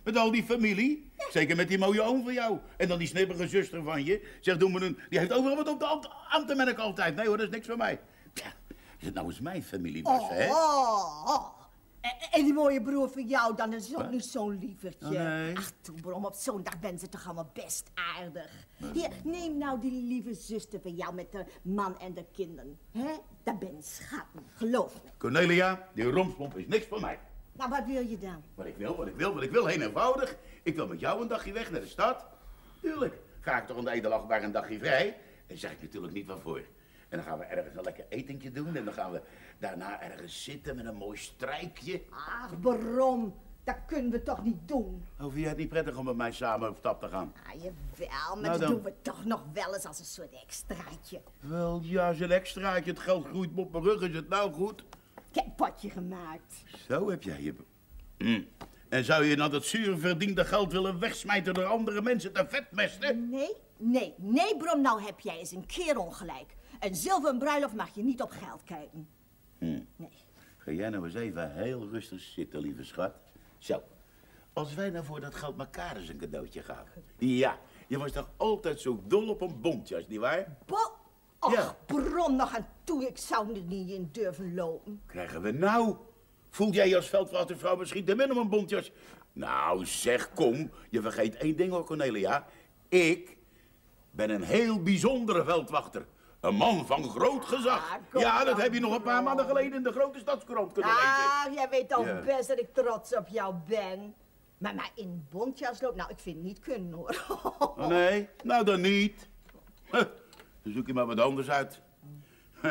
Met al die familie. Zeker met die mooie oom van jou. En dan die snippige zuster van je. Zeg, doe me een... Die heeft overal wat op de hand, ambten ik altijd. Nee hoor, dat is niks voor mij. Ja, als het nou eens mijn familie was, oh, hè? Oh, oh. En, en die mooie broer van jou, dan is ook Wat? niet zo'n lievertje. Oh, nee. Ach, toe, Brom, op zo'n dag ben ze toch allemaal best aardig. Hier, neem nou die lieve zuster van jou met de man en de kinderen. Hè? Dat ben schatten, geloof me. Cornelia, die romslomp is niks voor mij. Nou, wat wil je dan? Wat ik wil, wat ik wil, wat ik wil, heel eenvoudig. Ik wil met jou een dagje weg naar de stad. Tuurlijk. Ga ik toch een de ene dag een dagje vrij? Daar zeg ik natuurlijk niet van voor. En dan gaan we ergens een lekker etentje doen. En dan gaan we daarna ergens zitten met een mooi strijkje. Ach, Brom, dat kunnen we toch niet doen? Hoe vind jij het niet prettig om met mij samen op stap te gaan? Ah, jawel, maar Nou dat dan. doen we toch nog wel eens als een soort extraatje. Wel, ja, zo'n extraatje. Het geld groeit op mijn rug. Is het nou goed? Ik heb een potje gemaakt. Zo heb jij je... Hm. En zou je nou dat zuur verdiende geld willen wegsmijten door andere mensen te vetmesten? Nee, nee, nee, Brom, nou heb jij eens een keer ongelijk. Een zilveren bruiloft mag je niet op geld kijken. Hm. Nee. Ga jij nou eens even heel rustig zitten, lieve schat. Zo, als wij nou voor dat geld elkaar eens een cadeautje gaven. Ja, je was toch altijd zo dol op een bontjas, nietwaar? Bo Och, Ja. Brom, nog aan toe, ik zou er niet in durven lopen. Krijgen we nou? Voel jij je als veldwachtervrouw misschien te min om een bontjas? Nou, zeg, kom. Je vergeet één ding hoor, Cornelia. Ik ben een heel bijzondere veldwachter. Een man van groot gezag. Ah, kom Ja, dat dan, heb je nog een paar maanden geleden in de grote stadskrant kunnen lezen. Ah, jij weet al Ja. best dat ik trots op jou ben. Maar, maar in bontjas lopen, nou, ik vind het niet kunnen, hoor. Oh, nee? Nou, dan niet. Huh. Dan zoek je maar wat anders uit. Hé,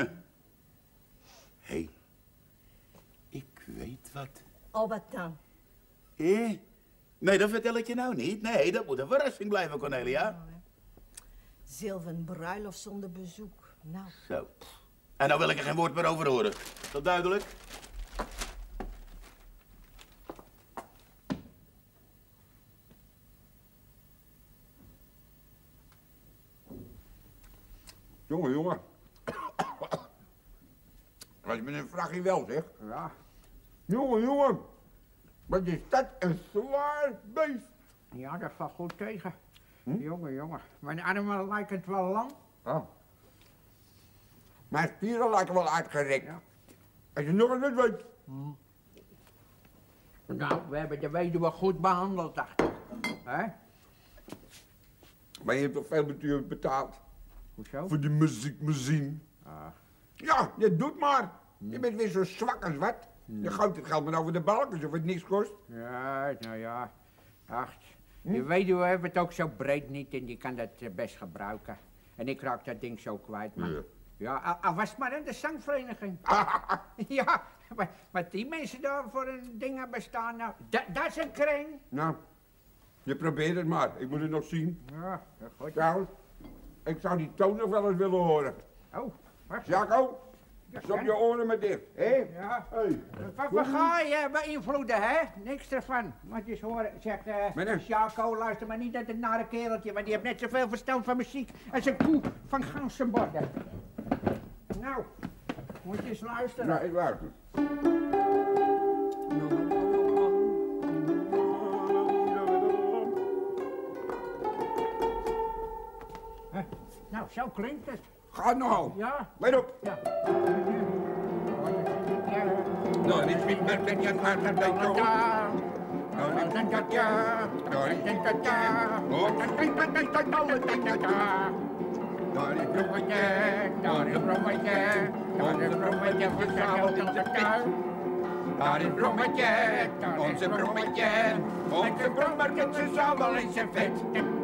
hey, ik weet wat. Oh, wat dan? Hé? Nee, dat vertel ik je nou niet. Nee, dat moet een verrassing blijven, Cornelia. Zilveren bruiloft zonder bezoek. Nou, Zo. En nou wil ik er geen woord meer over horen. Is dat duidelijk? Jongen, jongen. Als je met een vraagje wel, zeg. Ja. Jongen, jongen. Wat is dat een zwaar beest. Ja, dat valt goed tegen. Jongen, jongen. Mijn armen lijken het wel lang. Oh. Mijn spieren lijken wel uitgerekt. Ja. Als je nog eens wat weet. Nou, we hebben de weduwe goed behandeld, dacht ik. Hè? Maar je hebt toch veel betuur betaald Hoezo? voor die muziekmachine? Ah. Ja, je doet maar. Je bent weer zo zwak als wat. Je gooit het geld maar over de balk, alsof het niks kost. Ja, nou ja. Ach, je weduwe heeft het ook zo breed niet en die kan dat eh, best gebruiken. En ik raak dat ding zo kwijt, man. Ja. Ja, al, al was het maar in de zangvereniging. Ja, maar, wat die mensen daar voor een ding hebben staan, nou, dat, dat is een kring. Nou, je probeert het maar. Ik moet het nog zien. Ja, dat goed. Trouwens, ik zou die toon nog wel eens willen horen. Oh, wacht. Jacco, Ja, stop ja. je oren maar dicht. Hé? Ja. Hey. Papagaaien beïnvloeden, hè? Niks ervan. Maar het is horen, zeg, eh, Meneer. Jaco, luister maar niet naar het nare kereltje, want die heeft net zoveel verstand van muziek als een koe van ganzenborden. Nou, moet je eens luisteren. Nou, ik luister. Hè? Nou, zo klinkt het. Gaat nogal. Ja. Let op. Ja. Nou, dit is niet meer dat je maar dat denkt, joh. Daar is bloemetje, daar is bloemetje, daar is bloemetje verzameld in de tuin. Daar is bloemetje, onze bloemetje, onze bloemetje zal wel in zijn vet.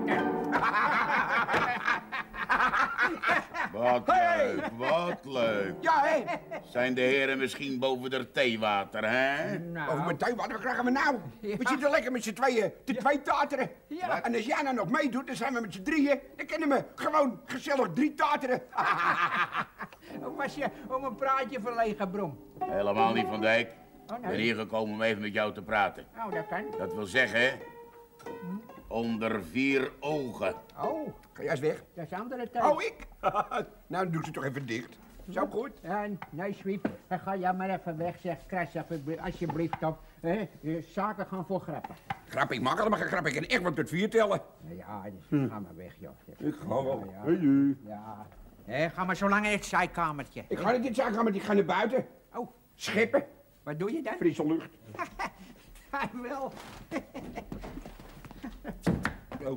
Wat leuk, wat leuk. Ja, hé. Zijn de heren misschien boven de theewater, hè? Over Nou, mijn tuin, wat krijgen we nou? We zitten lekker met z'n tweeën te twee tateren. Ja. En als jij nou nog meedoet, dan zijn we met z'n drieën. Dan kunnen we gewoon gezellig drie tateren. hoe was je om een praatje verlegen, Brom? Helemaal niet, Van Dijk. Oh, Ik ben nee. hier gekomen om even met jou te praten. Nou, dat kan. Dat wil zeggen, onder vier ogen. Oh, Ga jij eens weg? dat is andere tijd. Oh, ik? Nou, dan doe ze toch even dicht. Zo goed? Ja, nee, Swiep, dan ga jij maar even weg, zeg. Krijg even, alsjeblieft op. Hè? Zaken gaan voor grappen. Grap, ik mag allemaal geen grap. Ik kan echt wat tot vier tellen. Ja, dus ga maar weg, joh. Ik ga wel. Ja, Hey, hey. ja. Hé, ga maar zo lang in het zijkamertje. Ik ga niet in het zijkamertje, ik ga naar buiten. Oh. Scheppen. Wat doe je dan? Frisse lucht. Hij wel. Oh.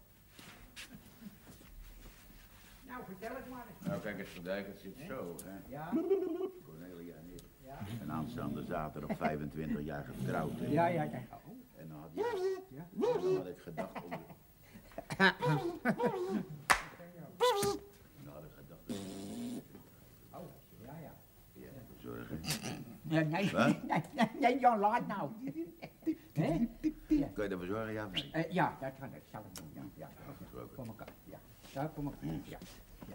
Nou, vertel het maar eens. Nou, kijk eens, Van Dijk, het zit zo, hè. Ja. Cornelia en ik. Ja. En aanstaande zaterdag vijfentwintig jaar getrouwd, hè. Ja, ja, ja. En dan had, je, Ja. dan had ik gedacht om... Dan had ik gedacht... Oh, ja, ja. Ja, verzorgen. Nee, nee, Wat? nee, nee, nee, Jan, laat nou. Hè? Ja. Kun je dat verzorgen, ja of nee? Uh, ja, dat kan ik. Zal ik doen, ja. Ja, ja. Voor elkaar, ja. Ja, voor elkaar, ja. Ja.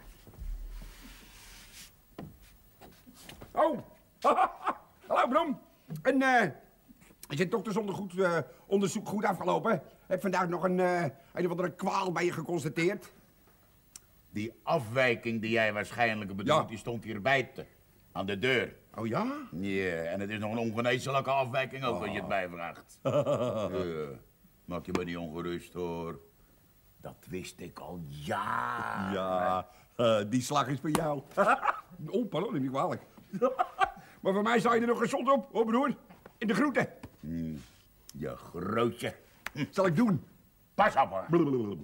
Oh. Hallo, Brom. En, eh... is het doktersonderzoek uh, onderzoek goed afgelopen? Heb vandaag nog een, uh, een of andere kwaal bij je geconstateerd? Die afwijking die jij waarschijnlijk bedoelt, Ja. die stond hier buiten. Aan de deur. Oh ja? Ja, en het is nog een ongeneeslijke afwijking ook, als je het mij vraagt. Ja, maak je me niet ongerust, hoor. Dat wist ik al jaren. Ja, uh, die slag is voor jou. Oh, pardon, neem niet kwalijk. Maar voor mij sta je er nog gezond op, hoor broer. In de groeten. Hmm. Je grootje. Hm. Zal ik doen? Pas op, hoor. Blablabla.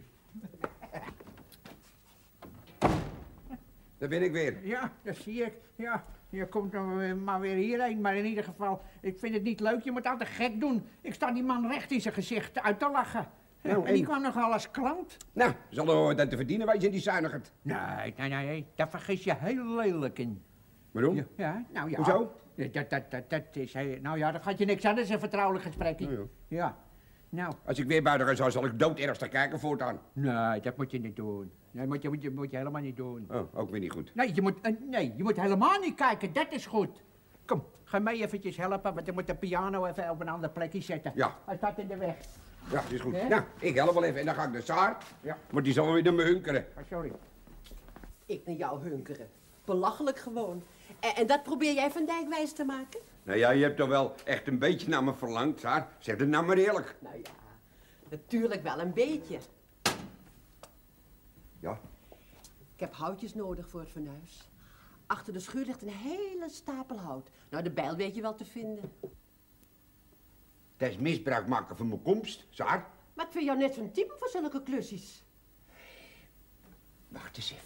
Daar ben ik weer. Ja, dat zie ik. Ja, je komt dan weer- maar weer hierheen. Maar in ieder geval, ik vind het niet leuk. Je moet altijd gek doen. Ik sta die man recht in zijn gezicht uit te lachen. Nou, en die en? kwam nogal als klant. Nou, zal er dat te verdienen wijzen in die zuinigheid. Nee, nee, nee, nee, daar vergis je heel lelijk in. Waarom? Ja, ja, nou ja. Hoezo? Ja, Dat, dat, dat, dat is heel... Nou ja, dan gaat je niks aan. Dat is een vertrouwelijk gesprekje. Nou ja. Ja. Nou, Als ik weer buiten ga, zal ik dood ernstig kijken voortaan. nee, dat moet je niet doen. Nee, moet je, moet je, moet je helemaal niet doen. Oh, ook weer niet goed. Nee, je moet, eh, nee, je moet helemaal niet kijken. Dat is goed. Kom, ga mij eventjes helpen, want ik moet de piano even op een ander plekje zetten. Ja. Hij staat in de weg. Ja, dat is goed. Hè? Nou, ik help wel even en dan ga ik naar Saar. Ja. Want die zal wel weer naar me hunkeren. Oh, sorry. Ik naar jou hunkeren. Belachelijk gewoon. En, en dat probeer jij Van Dijk wijs te maken? Nou ja, je hebt toch wel echt een beetje naar me verlangd, Saar. Zeg het nou maar eerlijk. Nou ja, natuurlijk wel een beetje. Ja. Ik heb houtjes nodig voor het fornuis. Achter de schuur ligt een hele stapel hout. Nou, de bijl weet je wel te vinden. Dat is misbruik maken van mijn komst, Saar. Maar ik vind jou net zo'n type voor zulke klusjes. Wacht eens even.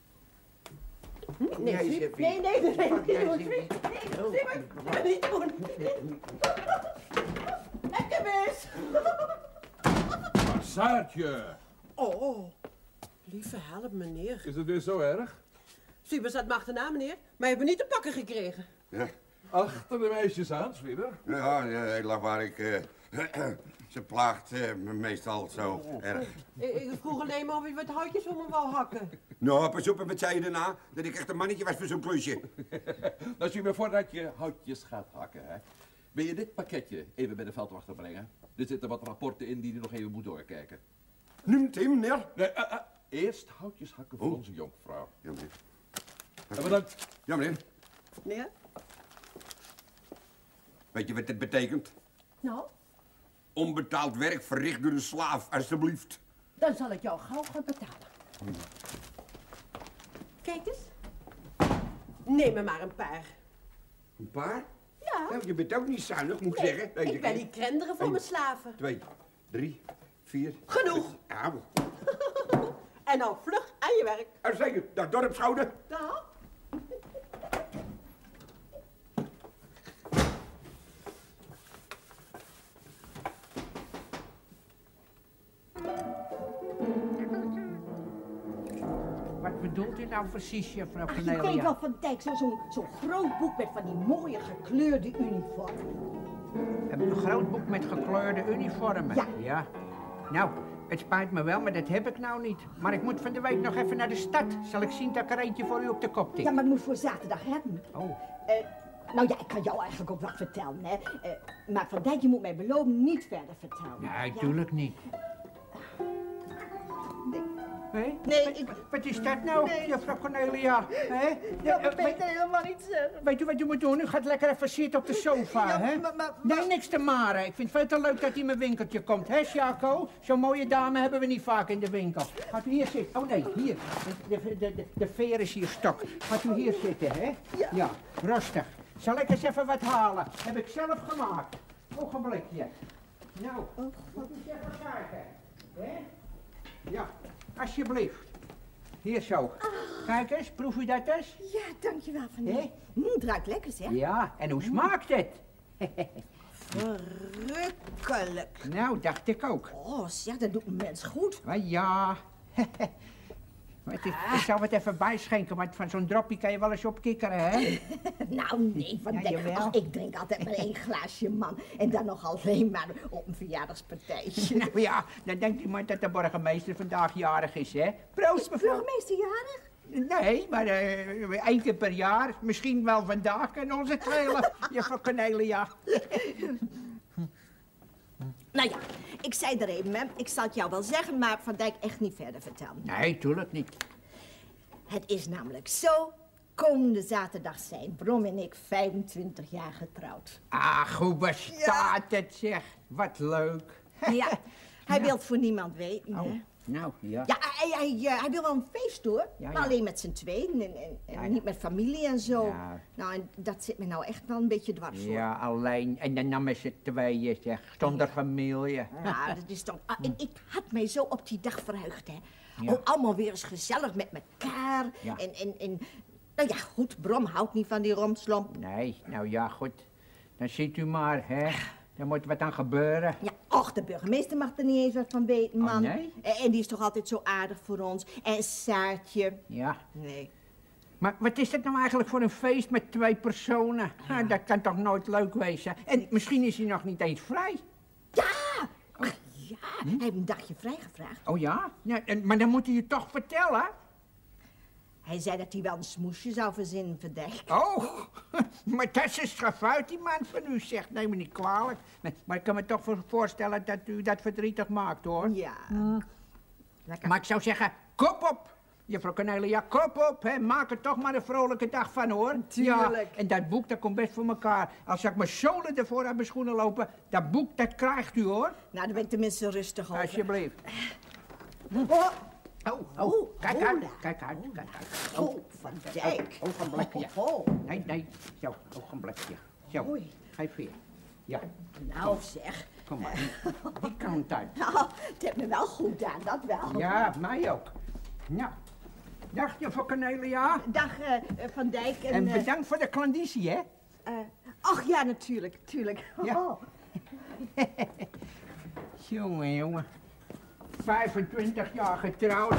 Nee, jij eens Swiep. even. Nee, nee, nee, nee, Pak niet jij doen, eens Swiep. even. Nee, Swiep, niet doen. Lekker mis. Maar Saartje, Oh, lieve help, meneer. is het weer zo erg? Swiep staat me achterna, meneer. Maar je hebt me niet te pakken gekregen. Ja, Achter de meisjes aan, Zwieber. ja heel lang waar ik... eh, ze plaagt eh, me meestal zo erg. Ik, ik vroeg alleen maar of je wat houtjes voor me wou hakken. Nou, pas op, en wat zei je daarna? Dat ik echt een mannetje was voor zo'n klusje. Nou, zie me voordat je houtjes gaat hakken, hè. Wil je dit pakketje even bij de veldwachter brengen? Er zitten wat rapporten in die je nog even moet doorkijken. Noemt hem, meneer? Nee, eh, eh, eerst houtjes hakken voor Oh. onze jonkvrouw. Ja, meneer. En bedankt. Ja, meneer. Meneer? Weet je wat dit betekent? Nou, Onbetaald werk verricht door een slaaf, alstublieft. dan zal ik jou gauw gaan betalen. Kijk eens. Neem er maar een paar. Een paar? Ja. Nou, je bent ook niet zuinig, moet ik Nee, zeggen. Deze ik ben keer. niet krenderen voor Eén, mijn slaven. Twee, drie, vier. Genoeg. Ja, En nou vlug aan je werk. uitstekend. Dag dorpsschouder. Dag. Wat bedoelt u nou precies, juffrouw Ach, je weet Cornelia? wel, Van Dijk, zo'n zo, zo'n groot boek met van die mooie gekleurde uniformen. Een groot boek met gekleurde uniformen. Ja. Ja. Nou, het spijt me wel, maar dat heb ik nou niet. Maar ik moet van de week nog even naar de stad. Zal ik zien dat ik er eentje voor u op de kop tik? Ja, maar ik moet voor zaterdag hebben. Oh. Eh, nou ja, ik kan jou eigenlijk ook wat vertellen, hè. Eh, maar Van Dijk, je moet mij beloven niet verder vertellen. Nee, Ja? tuurlijk niet. Nee. Hé? Nee, ik... Wat is dat nou, Nee. juffrouw Cornelia? Hé? Dat Eh, ben weet- ik helemaal niet zeggen. Weet u wat u moet doen? U gaat lekker even zitten op de sofa, Ja, hè? maar- maar- Nee, niks te maren. Ik vind het veel te leuk dat hij in mijn winkeltje komt, hè, Jaco? Zo'n mooie dame hebben we niet vaak in de winkel. Gaat u hier zitten? Oh nee, hier. De, de, de, de veer is hier stok. Gaat u hier zitten, hè? Ja. Ja, rustig. Zal ik eens even wat halen? Heb ik zelf gemaakt. Ogenblikje. Nou, moet u eens even kijken. Hè? Ja, alsjeblieft. Hier zo. Kijk eens, proef u dat eens? Ja, dankjewel van Hé? mij. Mm, het ruikt lekker, zeg. Ja, en hoe smaakt het? Verrukkelijk. Nou, dacht ik ook. Oh, zeg, dat doet een mens goed. Maar ja. Maar het is, ik zal het even bijschenken, want van zo'n droppie kan je wel eens opkikkeren, hè? Nou, nee, van Ja, denk, jawel. ach, ik drink altijd maar één glaasje, man. En dan nog alleen maar op een verjaardagspartijtje. Nou ja, dan denkt iemand dat de burgemeester vandaag jarig is, hè? Proost, Is de mevrouw. burgemeester jarig? Nee, maar eh één keer per jaar. Misschien wel vandaag en onze trailer. Juffrouw Cornelia. Nou ja, ik zei er even, hè. Ik zal het jou wel zeggen, maar Van Dijk echt niet verder vertellen. Nee, tuurlijk niet. Het is namelijk zo, komende zaterdag zijn Brom en ik vijfentwintig jaar getrouwd. Ach, hoe bestaat het, zeg. Wat leuk. Ja, hij wil het voor niemand weten, Oh, hè. nou, ja. Ja, hij, hij, eh, hij wil wel een feest, hoor. Ja, maar ja. alleen met z'n tweeën en, en, en Ja, ja. niet met familie en zo. Ja. Nou, en dat zit me nou echt wel een beetje dwars, hoor. Ja, alleen. En dan nam ze tweeën, zeg. Zonder familie. Ja, dat is toch... Ah, en ik had mij zo op die dag verheugd, hè. Ja. Ook allemaal weer eens gezellig met elkaar. Ja. En, en, en... Nou ja, goed, Brom houdt niet van die romslomp. Nee, nou ja, goed. Dan ziet u maar, hè. Er moet wat aan gebeuren. Ja, och, de burgemeester mag er niet eens wat van weten, man. Oh, nee? En, en die is toch altijd zo aardig voor ons. En Saartje. Ja. Nee. Maar wat is dat nou eigenlijk voor een feest met twee personen? Nou, dat kan toch nooit leuk wezen? En misschien is hij nog niet eens vrij. Ja! Ach, ja, hij heeft een dagje vrijgevraagd. Oh ja? Ja, en- maar dan moet hij je toch vertellen. Hij zei dat hij wel een smoesje zou verzinnen, Verdijk. Oh, maar dat is een schafuit, die man van u zegt. Neem me niet kwalijk. Nee, maar ik kan me toch voor- voorstellen dat u dat verdrietig maakt, hoor. Ja. Lekker. Maar ik zou zeggen, kop op. Juffrouw Cornelia, kop op. Hè. Maak er toch maar een vrolijke dag van, hoor. Tuurlijk. Ja, en dat boek, dat komt best voor elkaar. Als ik mijn zolen ervoor uit mijn schoenen lopen, dat boek, dat krijgt u, hoor. Nou, daar ben ik tenminste rustig over. Alsjeblieft. Oh, Oh, oh, Oh, kijk hola. uit, kijk uit, kijk uit. oh, Van Dijk. Oh, ogenblikje. Oh, oh. Nee, nee, zo, ogenblikje. Zo, Oei. geef weer. Ja, Nou, zeg. kom maar. Die kant uit. Nou, het heeft me wel goed aan, dat wel. Ja, mij ook. Nou, dag juffrouw Cornelia. Dag, eh, eh, Van Dijk. En, En eh, bedankt voor de klandizie, hè? eh, ach ja, natuurlijk, natuurlijk. Ja. Oh. Jongen, jongen. vijfentwintig jaar getrouwd.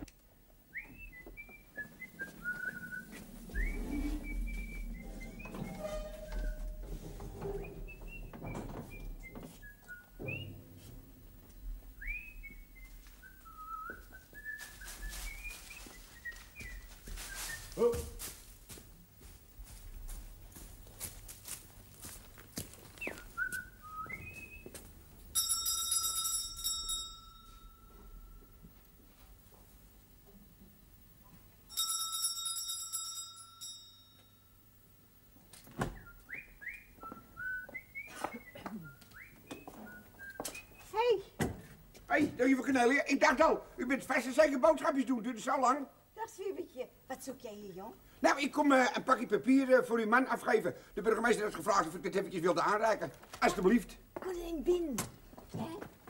Hey, Hé, hey, juffrouw Cornelia, ik dacht al, u bent vast en zeker boodschapjes doen, duurt het zo lang. dag Zwiebertje. Wat zoek jij hier, jong? Nou, ik kom eh, een pakje papier eh, voor uw man afgeven. De burgemeester heeft gevraagd of ik dit eventjes wilde aanreiken. Alsjeblieft. Kom erin binnen. Hè?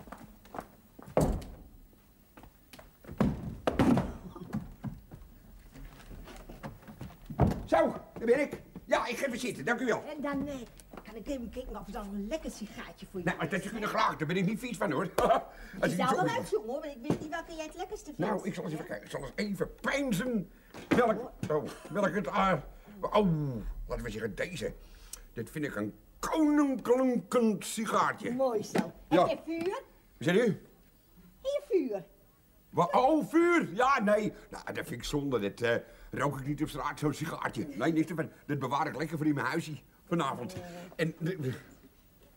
Zo, daar ben ik. Ja, ik ga even zitten, dank u wel. En dan eh, kan ik even kijken of er dan een lekker sigaartje voor je Nou, dat je kunnen graag, daar ben ik niet vies van, hoor. Als Je ik zou niet wel zo- uitzoeken, hoor, maar ik weet niet welke jij het lekkerste vindt. Nou, ik zal eens even kijken. Ik zal eens even peinzen. Welk, oh, welk het... ah, oh, laten we zeggen deze. Dit vind ik een koninklijkend sigaartje. Mooi zo. Ja. Heb je vuur? Zeg u? Hier vuur. Wat? Oh, vuur! Ja, nee. Nou, dat vind ik zonde. Dat eh, rook ik niet op straat, zo'n sigaartje. Nee, niks ervan. Dat bewaar ik lekker voor in mijn huisje vanavond. En... de- de-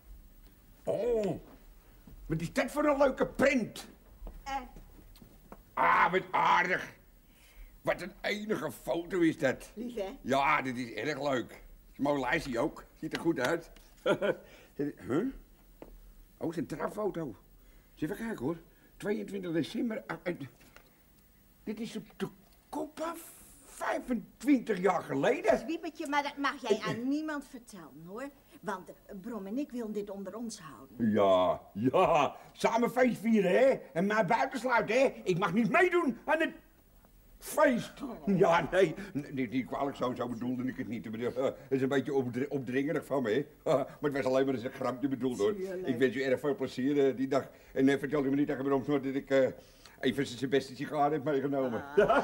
Oh, wat is dat voor een leuke print? Eh, Ah, wat aardig. Wat een enige foto is dat. Lief, hè? Ja, dit is erg leuk. Is mooi lijstje ook. Ziet er goed uit. Huh? Oh, het is een trouwfoto. Eens even kijken hoor. tweeëntwintig december. Ah, eh, dit is op de kop af. vijfentwintig jaar geleden. Zwiebertje, maar dat mag jij aan niemand vertellen, hoor. Want uh, Brom en ik willen dit onder ons houden. Ja, ja. Samen feest vieren, hè? En mij buitensluiten, hè? Ik mag niet meedoen aan het feest. Ja, nee. Niet, niet kwalijk, zo, zo bedoelde ik het niet. Het is een beetje opdr opdringerig van me, hè? Maar het was alleen maar eens een grapje bedoeld, hoor. Ik wens je erg veel plezier uh, die dag. En uh, vertel je me niet tegen Brom dat ik uh, even zijn beste sigaar heb meegenomen. Ah.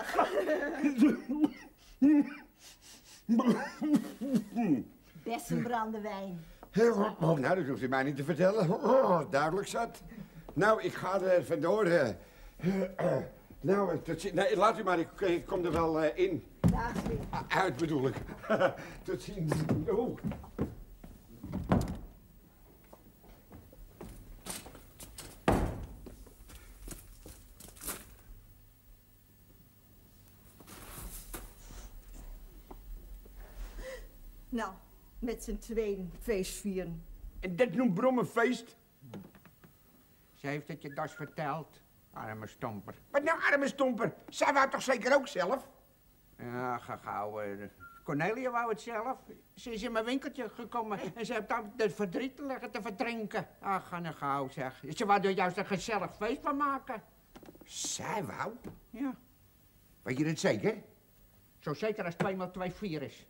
Best een brandewijn. Oh, nou, dat hoeft u mij niet te vertellen. Oh, duidelijk zat. Nou, ik ga er vandoor. Uh, uh, uh, nou, tot ziens. Nee, laat u maar, ik, ik kom er wel uh, in. Dag, uh, uit bedoel ik. Tot ziens. Oh. Nou, met z'n tweeën feest vieren. En dat noemt Brom een feest? Ze heeft het je das verteld, arme stomper. Wat nou, arme stomper? Zij wou toch zeker ook zelf? Ja, ga gauw. Uh, Cornelia wou het zelf. Ze is in mijn winkeltje gekomen en ze heeft dan het verdriet te leggen te verdrinken. Ach, ga nou gauw, zeg. Ze wou er juist een gezellig feest van maken. Zij wou? Ja. Weet je het zeker? Zo zeker als twee maal twee vier is.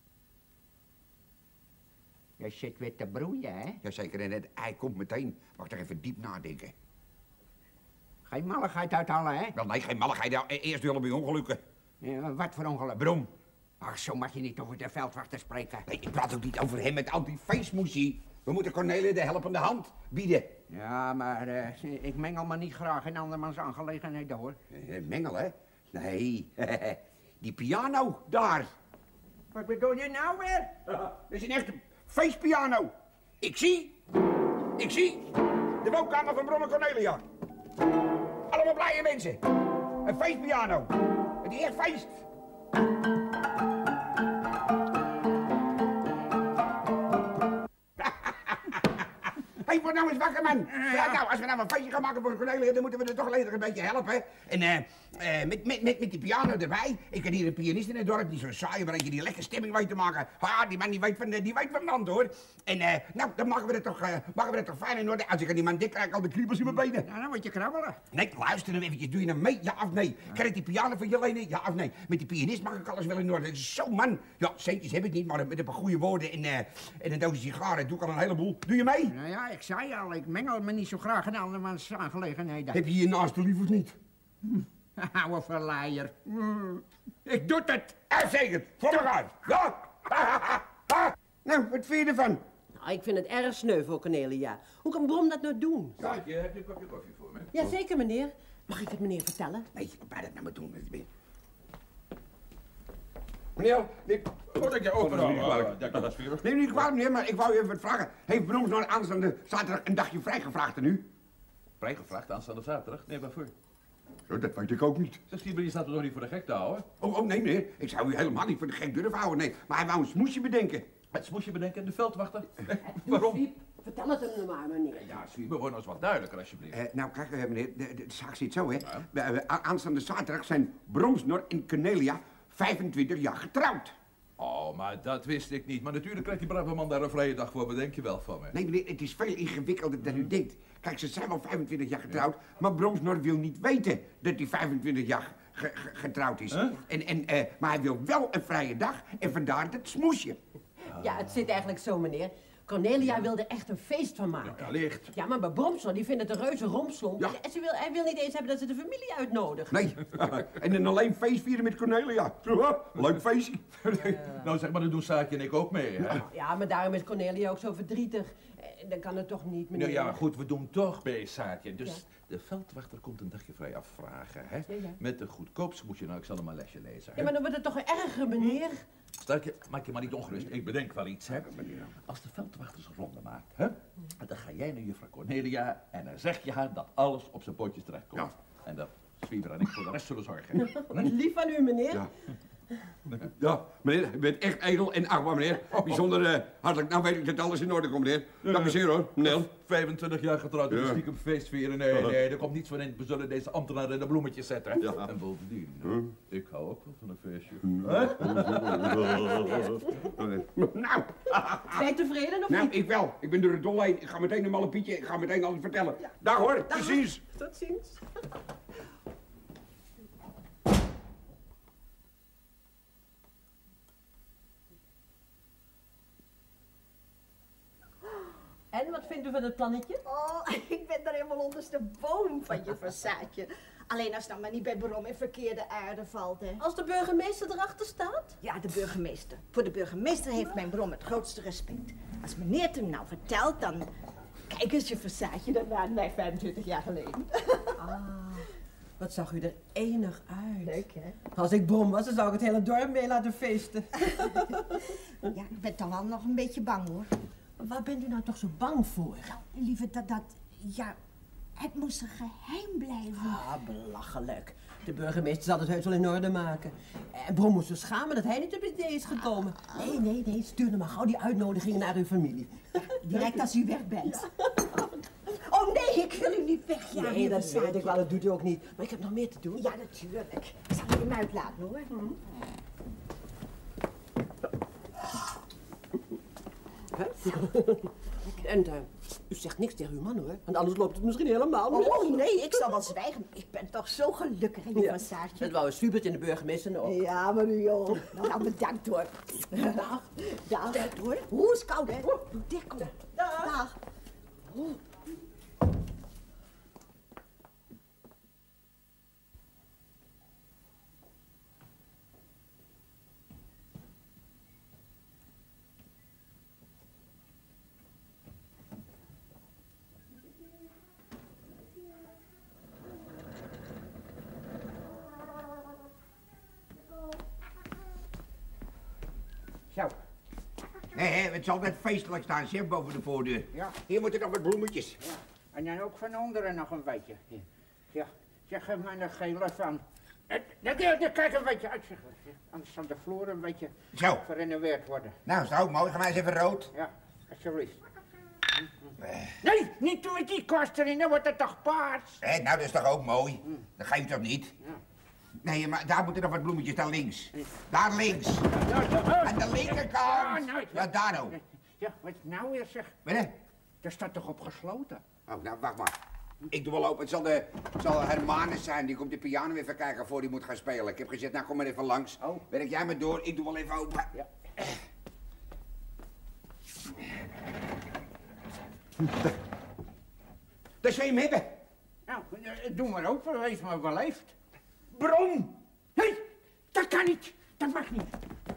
Jij zit weer te broeien, hè? Jazeker, en het ei komt meteen. Mag toch even diep nadenken. Geen malligheid uithalen, hè? Wel, nee, geen malligheid. Ja, eerst willen we ongelukken. Ja, wat voor ongeluk? Brom. Ach, zo mag je niet over de veldwachter spreken. Nee, ik praat ook niet over hem met al die feestmoesie. We moeten Cornelia de helpende hand bieden. Ja, maar uh, ik mengel me niet graag in andermans aangelegenheden, hoor. Uh, mengel, hè? Nee, die piano, daar. Wat bedoel je nou weer? Uh, dat is een echte feestpiano. Ik zie, ik zie de woonkamer van Brom en Cornelia. Allemaal blije mensen. Een feestpiano. Het is echt feest. Hé, word nou eens wakker, man. Ja, nou, als we nou een feestje gaan maken voor Cornelia, dan moeten we er toch alleen een beetje helpen. En uh, uh, met, met, met, met die piano erbij. Ik heb hier een pianist in het dorp, die zo saai, waar je die lekker stemming weet te maken. Ah, die man die weet van, die weet van land, hoor. En uh, nou, dan maken we het toch, uh, maken we het toch fijn in orde. Als ik aan die man dik krijg, ik al de kriebels in mijn benen. Nou, dan moet je krabbelen. Nee, luister hem eventjes. Doe je hem mee? Ja of nee? Ja. Kan ik die piano van je lenen? Ja of nee? Met die pianist mag ik alles wel in orde. Dat is zo, man. Ja, centjes heb ik niet, maar met een paar goede woorden en, uh, en een doosje sigaren doe ik al een heleboel. Doe je mee? Nou ja, ik zei al, ik mengel me niet zo graag in andermans aangelegenheden. Heb je je naaste lief of niet? Oude verleier. Mm. Ik doe het. Uitstekend. Voor elkaar. Ja. Nou, wat vind je ervan? Nou, ik vind het erg sneu voor Cornelia. Hoe kan Brom dat nou doen? Saartje, heb je een kopje koffie voor me? Jazeker, meneer. Mag ik het meneer vertellen? Nee, wat ben dat nou maar doen? Meneer, ik... Oh, dat je open al. Nee, niet kwalijk, meneer, maar ik wou u even wat vragen. Heeft Broms nou aanstaande zaterdag een dagje vrijgevraagd en u? Vrijgevraagd aanstaande zaterdag? Nee, waarvoor? Zo, dat weet ik ook niet. Zeg, Stieber, je staat er nog niet voor de gek te houden? Oh, oh, nee, meneer. Ik zou u helemaal niet voor de gek durven houden, nee. Maar hij wou een smoesje bedenken. Het smoesje bedenken? De veldwachter? Waarom? Swiep, vertel het hem maar, meneer. Ja, Swieber, word nou eens wat duidelijker, alsjeblieft. Uh, nou, kijk, uh, meneer, de, de, de zaak zit zo, hè. Ja. Uh, aanstaande zaterdag zijn Bromsnor en Cornelia vijfentwintig jaar getrouwd. Oh, maar dat wist ik niet. Maar natuurlijk krijgt die brave man daar een vrije dag voor. Wat denk je wel van me? Nee, meneer, het is veel ingewikkelder dan u denkt. Kijk, ze zijn wel vijfentwintig jaar getrouwd, ja. Maar Bromsnor wil niet weten dat hij vijfentwintig jaar ge ge getrouwd is. Huh? En, en, uh, maar hij wil wel een vrije dag en vandaar het smoesje. Ja, het zit eigenlijk zo, meneer. Cornelia ja. wilde echt een feest van maken. Ja, licht. Ja, maar bij Bromsnor, die vindt het een reuze romslomp. Ja. En ze wil, hij wil niet eens hebben dat ze de familie uitnodigt. Nee, en dan alleen feest vieren met Cornelia. Leuk feestje. Ja. Nou, zeg maar, dan doen Saartje en ik ook mee, hè? Ja, ja, maar daarom is Cornelia ook zo verdrietig. Dan kan het toch niet, meneer? Nou ja, goed, we doen toch mee, Saartje. Dus ja. de veldwachter komt een dagje vrij afvragen, hè? Ja, ja. Met de goedkoopste moet je nou, ik zal hem een lesje lezen, hè? Ja, maar dan wordt het toch erger, meneer? Startje, maak je maar niet ongerust. Ik bedenk wel iets, hè? Als de veldwachter zijn ronde maakt, hè? Dan ga jij naar juffrouw Cornelia en dan zeg je haar dat alles op zijn potjes terechtkomt. Ja. En dat Zwieber en ik voor de rest zullen zorgen. Wat lief van u, meneer. Ja. Ja, meneer, u bent echt edel en achtbaar, meneer. Bijzonder uh, hartelijk. Nou weet ik dat alles in orde komt, meneer. Dank u zeer, hoor, meneer. vijfentwintig jaar getrouwd en Ja. ja. stiekem feest vieren. Nee, nee, er komt niets van in. We zullen deze ambtenaren in de bloemetjes zetten. Ja. En bovendien, Huh? ik hou ook wel van een feestje. Nou. Ben je tevreden of Nou, niet? ik wel. Ik ben door het dol heen. Ik ga meteen naar Malle Pietje. Ik ga meteen alles vertellen. Dag hoor, Dag. tot ziens. Tot ziens. En wat vindt u van het plannetje? Oh, ik ben er helemaal ondersteboven van je versaatje. Alleen als het nou maar niet bij Brom in verkeerde aarde valt, hè. Als de burgemeester erachter staat? Ja, de burgemeester. Voor de burgemeester heeft mijn Brom het grootste respect. Als meneer het hem nou vertelt, dan... Kijk eens je versaatje, dat waren wij vijfentwintig jaar geleden. Ah, wat zag u er enig uit. Leuk, hè? Als ik Brom was, dan zou ik het hele dorp mee laten feesten. Ja, ik ben toch wel nog een beetje bang, hoor. Waar bent u nou toch zo bang voor? Nou, lieve, dat dat... Ja, het moest een geheim blijven. Ah, belachelijk. De burgemeester zal het heus wel in orde maken. En Brom moest zich schamen dat hij niet op het idee is gekomen. Nee, nee, nee, stuur dan maar gauw die uitnodigingen naar uw familie. Direct als u weg bent. Oh nee, ik wil u niet wegjagen. Nee, dat weet ik wel, dat doet u ook niet. Maar ik heb nog meer te doen. Ja, natuurlijk. Ik zal u hem uitlaten, hoor. Mm. En uh, u zegt niks tegen uw man, hoor. Want anders loopt het misschien helemaal mis. Oh nee, ik zal wel zwijgen. Ik ben toch zo gelukkig in die Ja. passaatje. Dat wou een Swubert en de burgemeester ook. Ja, maar nu joh. Nou, nou bedankt hoor. Dag. Dag. Bedankt hoor. Hoe is het koud, hè? Doe dik op. Dag. Dag. Oh. Zo. Hé, hé, het zal net feestelijk staan, zeg, boven de voordeur. Ja. Hier moeten nog wat bloemetjes. Ja. En dan ook van onderen nog een beetje. Ja, zeg hem maar nog geen last van. Eh, Dan kijk een beetje uit, zeg. Anders zal de vloer een beetje Zo. gerenoveerd worden. Nou, is dat ook mooi. Ga maar eens even rood. Ja, alsjeblieft. Nee, niet met die kwast erin, dan wordt het toch paars. Hé, nou, dat is toch ook mooi? Dat geeft toch niet? Ja. Nee, maar daar moeten nog wat bloemetjes, daar links. Daar links. Ja, ja, oh. Aan de linkerkant. Ja, nou, Ja, daar ook. Ja, wat is nou weer zeg? Wat hè? Daar staat toch op gesloten? Oh, nou, wacht maar. Ik doe wel open. Het zal, de, het zal Hermanus zijn. Die komt de piano even kijken voor hij moet gaan spelen. Ik heb gezegd, nou, kom maar even langs. Oh. Werk jij maar door. Ik doe wel even open. Ja. Dat zou je hem hebben. Nou, eh, doe maar open, wees maar beleefd. Brom! Nee, dat kan niet. Dat mag niet.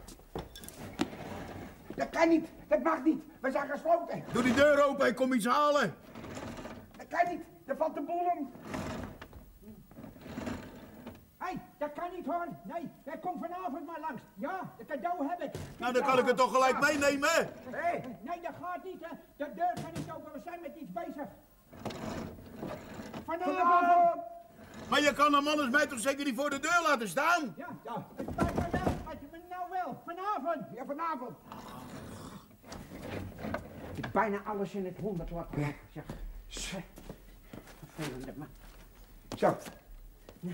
Dat kan niet. Dat mag niet. We zijn gesloten. Doe die deur open, ik kom iets halen. Dat kan niet. Er valt de boel om. Hé, hey, dat kan niet hoor. Nee, jij komt vanavond maar langs. Ja, de cadeau heb ik. Nou, dan kan ik het toch gelijk meenemen. Hé, nee, dat gaat niet hè. De deur gaat niet open, we zijn met iets bezig. Vanavond. Maar je kan een man als mij toch zeker niet voor de deur laten staan? Ja, ja. Het spijt me wel, maar je nou wel. Vanavond. Ja, vanavond. Ik heb bijna alles in het honderd wat zeg. Vervelende man. Zo. Ja.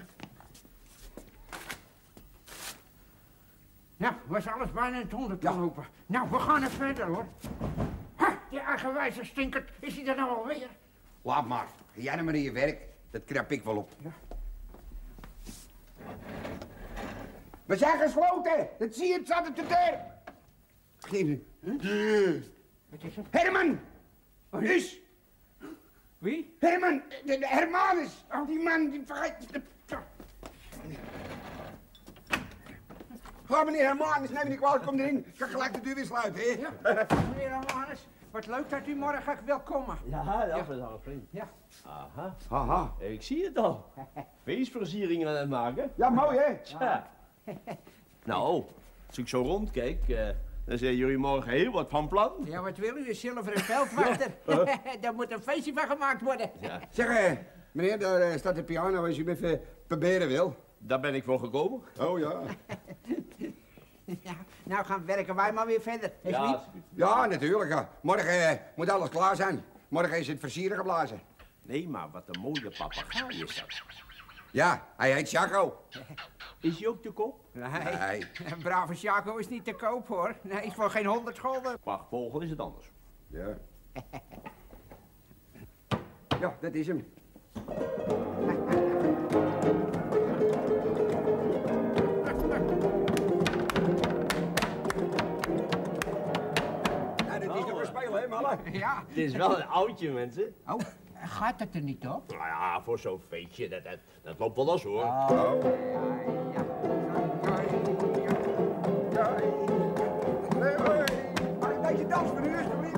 Nou, was alles bijna in het honderd gelopen. Nou, we gaan er verder hoor. Ha, die eigenwijze stinkert, is hij er nou alweer? Laat maar. Ga jij nou maar in je werk. Dat knap ik wel op. Ja. We zijn gesloten. Dat zie je, het staat op de deur. Geen... Huh? Wat is het? Herman! Dus? Wie? Herman, de, de Hermanus. Oh, die man, die vergeet... De... Ga meneer Hermanus, neem me niet kwalijk, kom erin. Ik kan gelijk de deur weer sluiten, hè? Ja, meneer Hermanus, wat leuk dat u morgen wil komen. Ja, dat is al vriend. Ja. Aha. Haha. Ik zie het al. Feestversieringen aan het maken. Ja, mooi, hè? Tja. Nou, als ik zo rondkijk, uh, dan zijn jullie morgen heel wat van plan. Ja, wat wil u? Een zilveren veldwachter. Daar moet een feestje van gemaakt worden. Ja. Zeg, eh, meneer, daar eh, staat de piano. Als u hem even Proberen wil. Daar ben ik voor gekomen. Oh ja. Ja, nou gaan werken wij maar weer verder. Is Ja, niet? alsjeblieft. Ja, natuurlijk. Ja. Morgen eh, moet alles klaar zijn. Morgen is het versieren geblazen. Nee, maar wat een mooie papegaai is dat. Ja, hij heet Jaco. Is hij ook te koop? Nee. Nee. Een brave Jaco is niet te koop, hoor. Nee, is voor geen honderd gulden. Pachtvogel is het anders. Ja. Ja, dat is hem. Ja, dat is toch een spelen, hè, mannen? Ja. Het is wel een oudje, mensen. Oh, gaat het er niet op? Nou ja, voor zo'n feestje, dat, dat, dat loopt wel los, hoor. Oh, ja, ja. Nee, hoi. Mag ik deze dans voor u, alsjeblieft?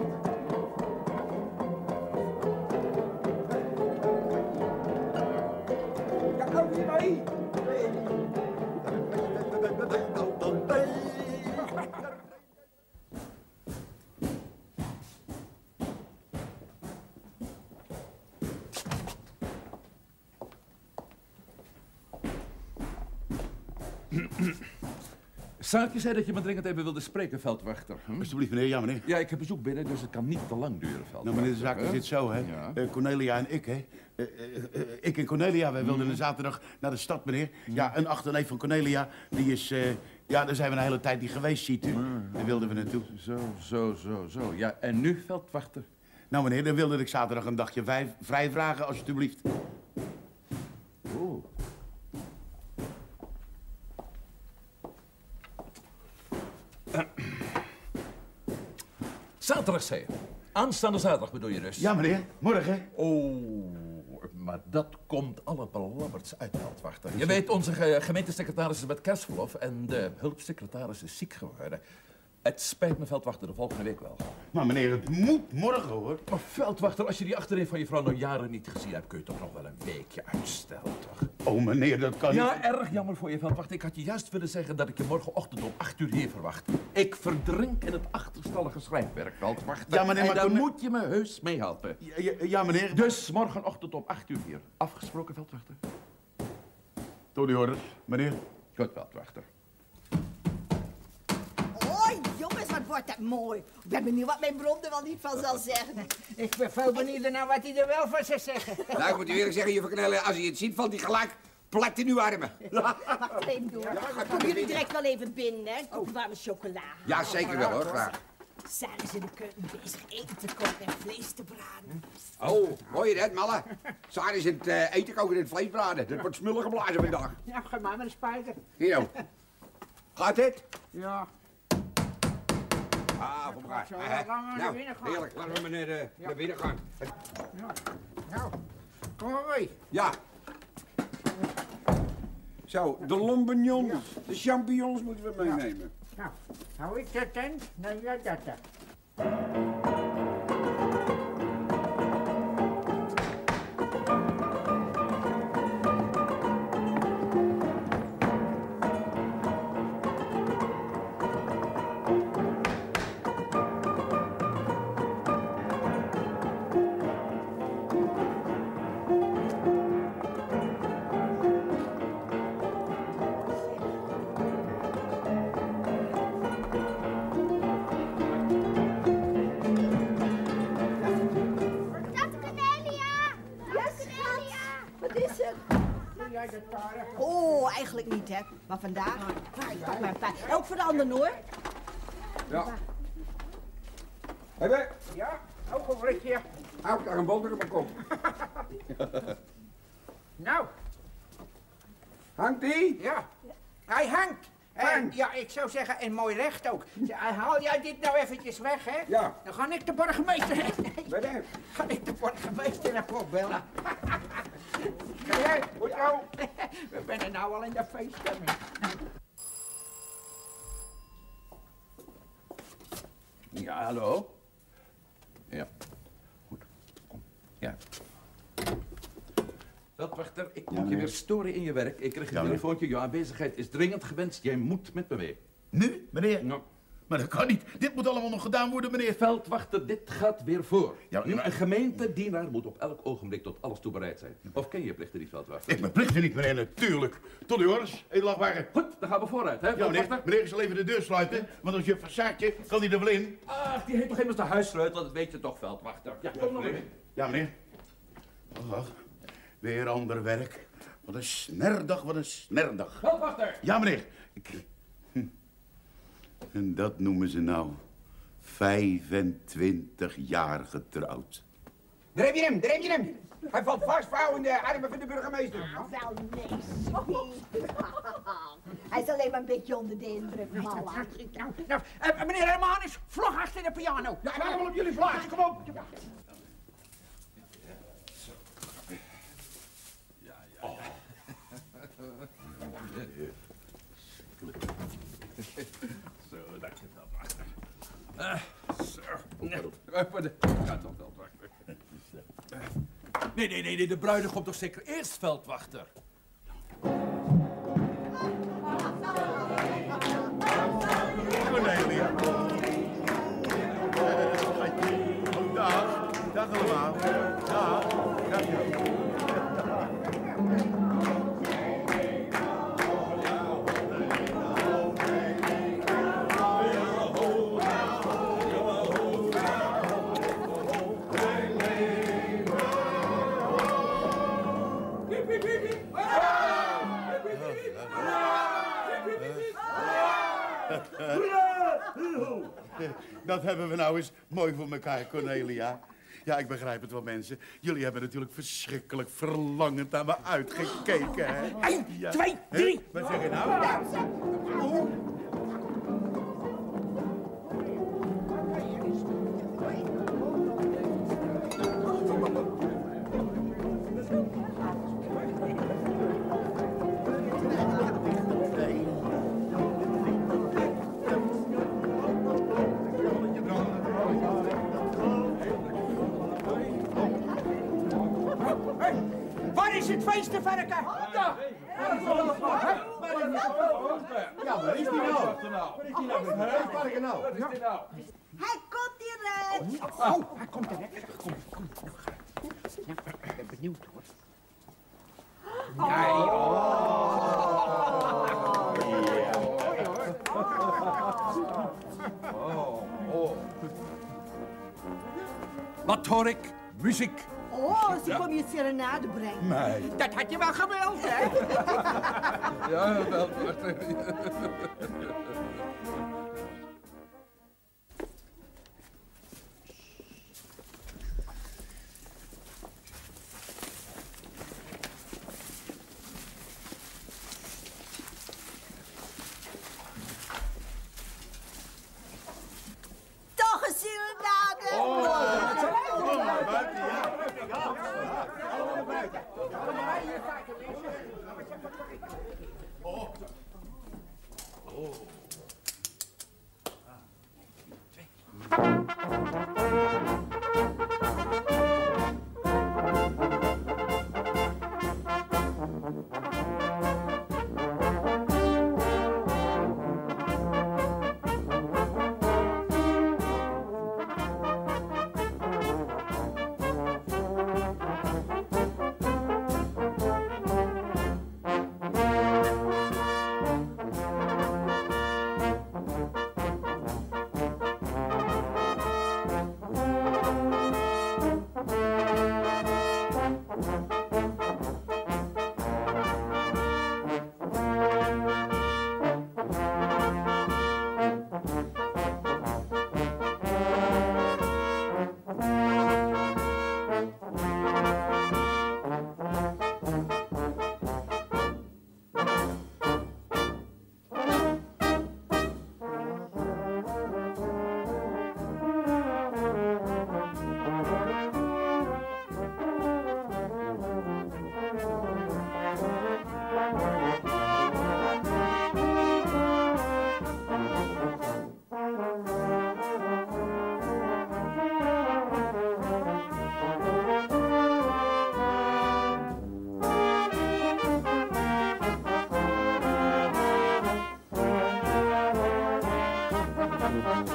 Ja, kom hier mee. Saartje zei dat je me dringend even wilde spreken, veldwachter. Hm? Alsjeblieft, meneer. Ja, meneer. Ja, ik heb bezoek binnen, dus het kan niet te lang duren, veldwachter. Nou, meneer, de zaak hè? zit zo, hè. Ja. Eh, Cornelia en ik, hè. Eh, eh, eh, ik en Cornelia, wij wilden een zaterdag naar de stad, meneer. Ja, een achterneef van Cornelia, die is... eh, ja, daar zijn we een hele tijd niet geweest, ziet u. Daar wilden we naartoe. Zo, zo, zo, zo. Ja, en nu, veldwachter? Nou, meneer, dan wilde ik zaterdag een dagje vijf, vrij vragen, alsjeblieft. Oeh. Zaterdag, zei je. Aanstaande zaterdag bedoel je dus? Ja, meneer. Morgen. Oh, maar dat komt alle belabberts uit, veldwachter. Je weet, onze ge gemeentesecretaris is met kerstverlof en de hulpsecretaris is ziek geworden. Het spijt me, veldwachter, de volgende week wel. Maar meneer, het moet morgen, hoor. Maar veldwachter, als je die achterin van je vrouw nog jaren niet gezien hebt, kun je toch nog wel een weekje uitstellen, toch? Oh, meneer, dat kan Ja, niet. erg jammer voor je, veldwachter. Ik had je juist willen zeggen dat ik je morgenochtend om acht uur hier verwacht. Ik verdrink in het achterstallige schrijfwerk, veldwachter. Ja, meneer, en maar daar toen- moet je me heus mee helpen. Ja, ja, ja, meneer. Dus morgenochtend om acht uur hier. Afgesproken, veldwachter? Tot die orders, meneer. Goed, veldwachter. Oh, jongens, wat wordt dat mooi. Ik ben benieuwd wat mijn bron er wel niet van zal zeggen. Ik ben veel benieuwd naar wat hij er wel van zou zeggen. Nou, ik moet u eerlijk zeggen, juffrouw Knelle, als hij het ziet, valt hij gelijk plat in uw armen. Wacht even door. gaat Kom er jullie binnen. direct wel even binnen, hè? Koop warme chocola. Ja, zeker wel, hoor, graag. Sarah is in de keuken bezig eten te koken en vlees te braden. Oh, hoor je dat, malle? Saar is het uh, eten koken en het vlees braden. Dat wordt smullen geblazen vandaag. Ja, ga maar met een spijker. Hier nou. Gaat dit? Ja. Ah, voor elkaar. Zo, Eh, eh. laten we naar Nou, binnen gaan. heerlijk. Laten we maar naar, de, naar binnen gaan. Nou, kom maar mee. Ja. Zo, de lompignons, de champignons moeten we meenemen. Nou, hou ik dat dan? Nou, ja, dat dan. Oh, eigenlijk niet, hè. Maar vandaag, nou, ik pak maar een paar. Ook voor de anderen, hoor. Ja. Hebben? Ja, ogenblikje. Hou ik daar een boter op mijn kop. Nou, Hangt die? ja. Hij hangt. En, Hangt. ja, ik zou zeggen, en mooi recht ook. Ja, haal jij dit nou eventjes weg, hè? Ja. Dan ga ik de burgemeester... Nee, Bij de. ga ik de burgemeester naar opbellen. Ga jij? Goed zo. We zijn nou al in de feeststemming. Ja, hallo? Ja. Goed. Kom. Ja. Veldwachter, ik moet je weer storen in je werk. Ik kreeg een Ja, meneer. telefoontje. Je aanwezigheid is dringend gewenst. Jij moet met me mee. Nu, meneer? Nou, Maar dat kan niet. Dit moet allemaal nog gedaan worden, meneer. Veldwachter, dit gaat weer voor. Ja, maar- Een gemeentedienaar moet op elk ogenblik tot alles toe bereid zijn. Of ken je plichten niet, veldwachter? Ik mijn plichten niet, meneer, natuurlijk. Tot uw orders, edelachtbare. Goed, dan gaan we vooruit, hè, Ja, meneer. veldwachter? Meneer, ik zal even de deur sluiten, want als je Versaatje kan die er wel in. Ach, die heeft toch immers de huissleutel, dat weet je toch, veldwachter? Ja, kom nog meneer. even. Ja, meneer. Wacht, wacht. Weer ander werk. Wat een snerdag, wat een snerdag. Veldwachter! Ja, meneer. Ik... Hm. En dat noemen ze nou vijfentwintig jaar getrouwd. Daar heb je hem, daar heb je hem. Hij valt vast vrouw in de armen van de burgemeester. Ah, wel nee, Sweet. Hij is alleen maar een beetje onder de indruk, mama. Nou, uh, meneer Hermanus, vlog achter de piano. Ja, wij allemaal op jullie plaats, kom op. Zo, dank je wel, wachter. Uh, zo. Uh, voor de... Ja, toch, veldwachter. Nee, nee, nee, nee, de bruidegom toch zeker eerst, veldwachter. Cornelia. Oh, dag. Dag allemaal. Dag. Dag. Dat hebben we nou eens mooi voor elkaar, Cornelia. Ja, ik begrijp het wel, mensen. Jullie hebben natuurlijk verschrikkelijk verlangend naar me uitgekeken, hè? Eén, Ja. twee, drie. Hè? Wat zeg je nou? Waar is het feest te verken? Ja. Ja, waar is die nou? Waar is die nou? Waar is die nou? Wat is dit nou? Hij komt direct. Oh, hij komt direct. Kom, kom, kom. Ja, ik ben benieuwd hoor. Ja, Wat hoor ik? Muziek. Oh, ze kom je serenade brengen. Nee. Dat had je wel gewild, hè? Ja, veldwachter. Toch een serenade. Allemaal buiten, ja.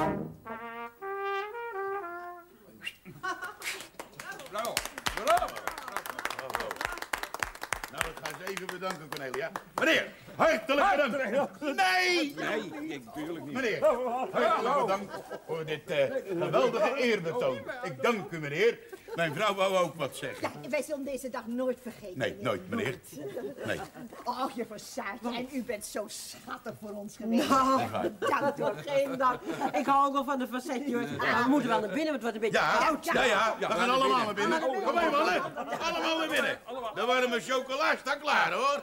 Bravo. Bravo. Nou, ik ga ze even bedanken, Cornelia. Meneer, hartelijk bedankt. Nee! Nee, natuurlijk niet. Meneer, hartelijk bedankt voor dit uh, geweldige eerbetoon. Ik dank u, meneer. Mijn vrouw wou ook wat zeggen. Ja, wij zullen deze dag nooit vergeten. Nee, nooit, meneer. Nee. Oh, juffrouw Saartje, en u bent zo schattig voor ons geweest. Nou, dank u. geen dank. Ik hou ook wel van de facetje, hoor. Maar we moeten wel naar binnen, want het wordt een beetje Ja, koud. ja, ja. We gaan allemaal naar binnen. Kom mee, mannen. Allemaal naar binnen. Dan worden mijn chocola staat klaar, hoor.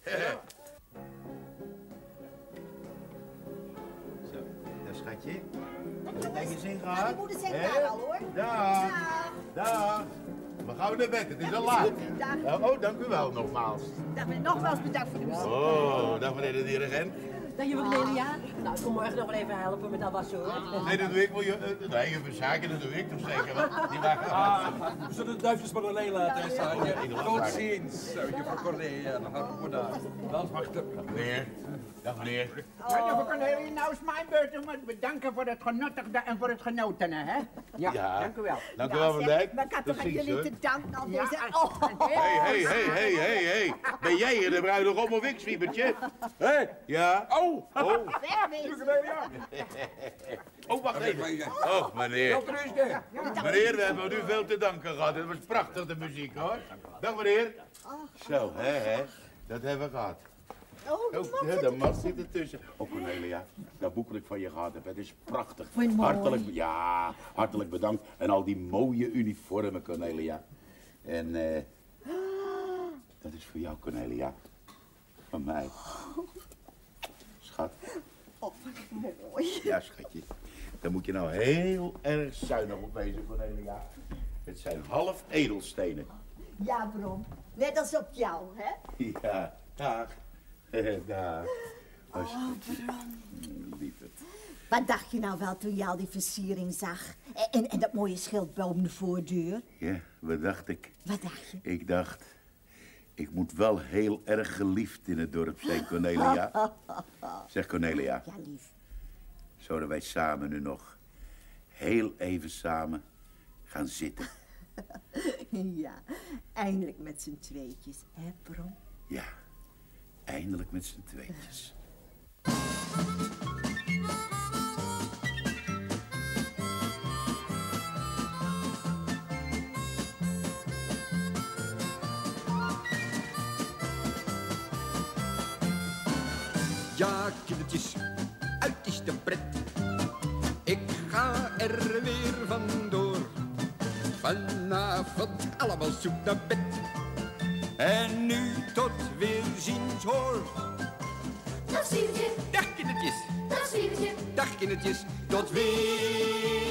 Zo, dat schatje. Heb je zin Nou, gehad? die moeder zegt Hè? daar al, hoor. Dag. Dag. We gaan naar bed, het is al laat. Dag. Oh, dank u wel nogmaals. Dag, meneer, nogmaals bedankt voor de muziek. Oh, dag meneer de dirigent. Dag, juffrouw Cornelia. Nou, ik kom morgen nog wel even helpen met dat was zo. Nee, dat doe ik wel. je- Nee, even zaken, dat doe ik toch zeker wel. Die wagen. We zullen de duifjes maar alleen laten, hè, Saartje. Tot ziens, juffrouw Cornelia. Nog een goede dag. Wel wachten. Meneer. Dag meneer. Ja, juffrouw Cornelia, nou is mijn beurt om het bedanken voor het genuttigde en voor het genotene, hè? Ja, Ja. dank u wel. Dank u wel, Van Dijk. Maar ik had toch aan Precies, jullie hoor. te danken al Ja, deze... als- Oh, Hé, hé, hé, hé, hé, hé. Ben jij hier de bruidegom of ik, Zwiebertje? Hé? Ja? Oh, oh. wegwezen. Oh, wacht even. Oh, meneer. Welterusten. Meneer, we hebben u veel te danken gehad. Het was prachtig, de muziek, hoor. Dag, meneer. Zo, hè, hè. Dat hebben we gehad. Oh, Oh, ja, de mat zit ertussen. Oh, Cornelia, dat boek dat ik van je gehad heb, het is prachtig. Vond je het mooi? Hartelijk, ja, hartelijk bedankt. En al die mooie uniformen, Cornelia. En eh dat is voor jou, Cornelia. Van mij. Schat. oh, wat mooi. Ja, schatje. Daar moet je nou heel erg zuinig op wezen, Cornelia. Het zijn half edelstenen. Ja, Brom. Net als op jou, hè? Ja, dag. Dag. Oh, schatje. Lieve. Wat dacht je nou wel toen je al die versiering zag? En, en, en dat mooie schild boven de voordeur? Ja, wat dacht ik? Wat dacht je? Ik dacht, ik moet wel heel erg geliefd in het dorp zijn, Cornelia. Zeg, Cornelia, Ja, lief. zouden wij samen nu nog heel even samen gaan zitten? Ja, eindelijk met z'n tweetjes, hè, Brom? Ja, eindelijk met z'n tweetjes. Ja, kindertjes, uit is de pret. Ik ga er weer vandoor. Vanavond allemaal zoek naar bed. En nu tot weerziens hoor. Dag Sievertje, Dag kindertjes, dag Sievertje. dag kindertjes, tot weer.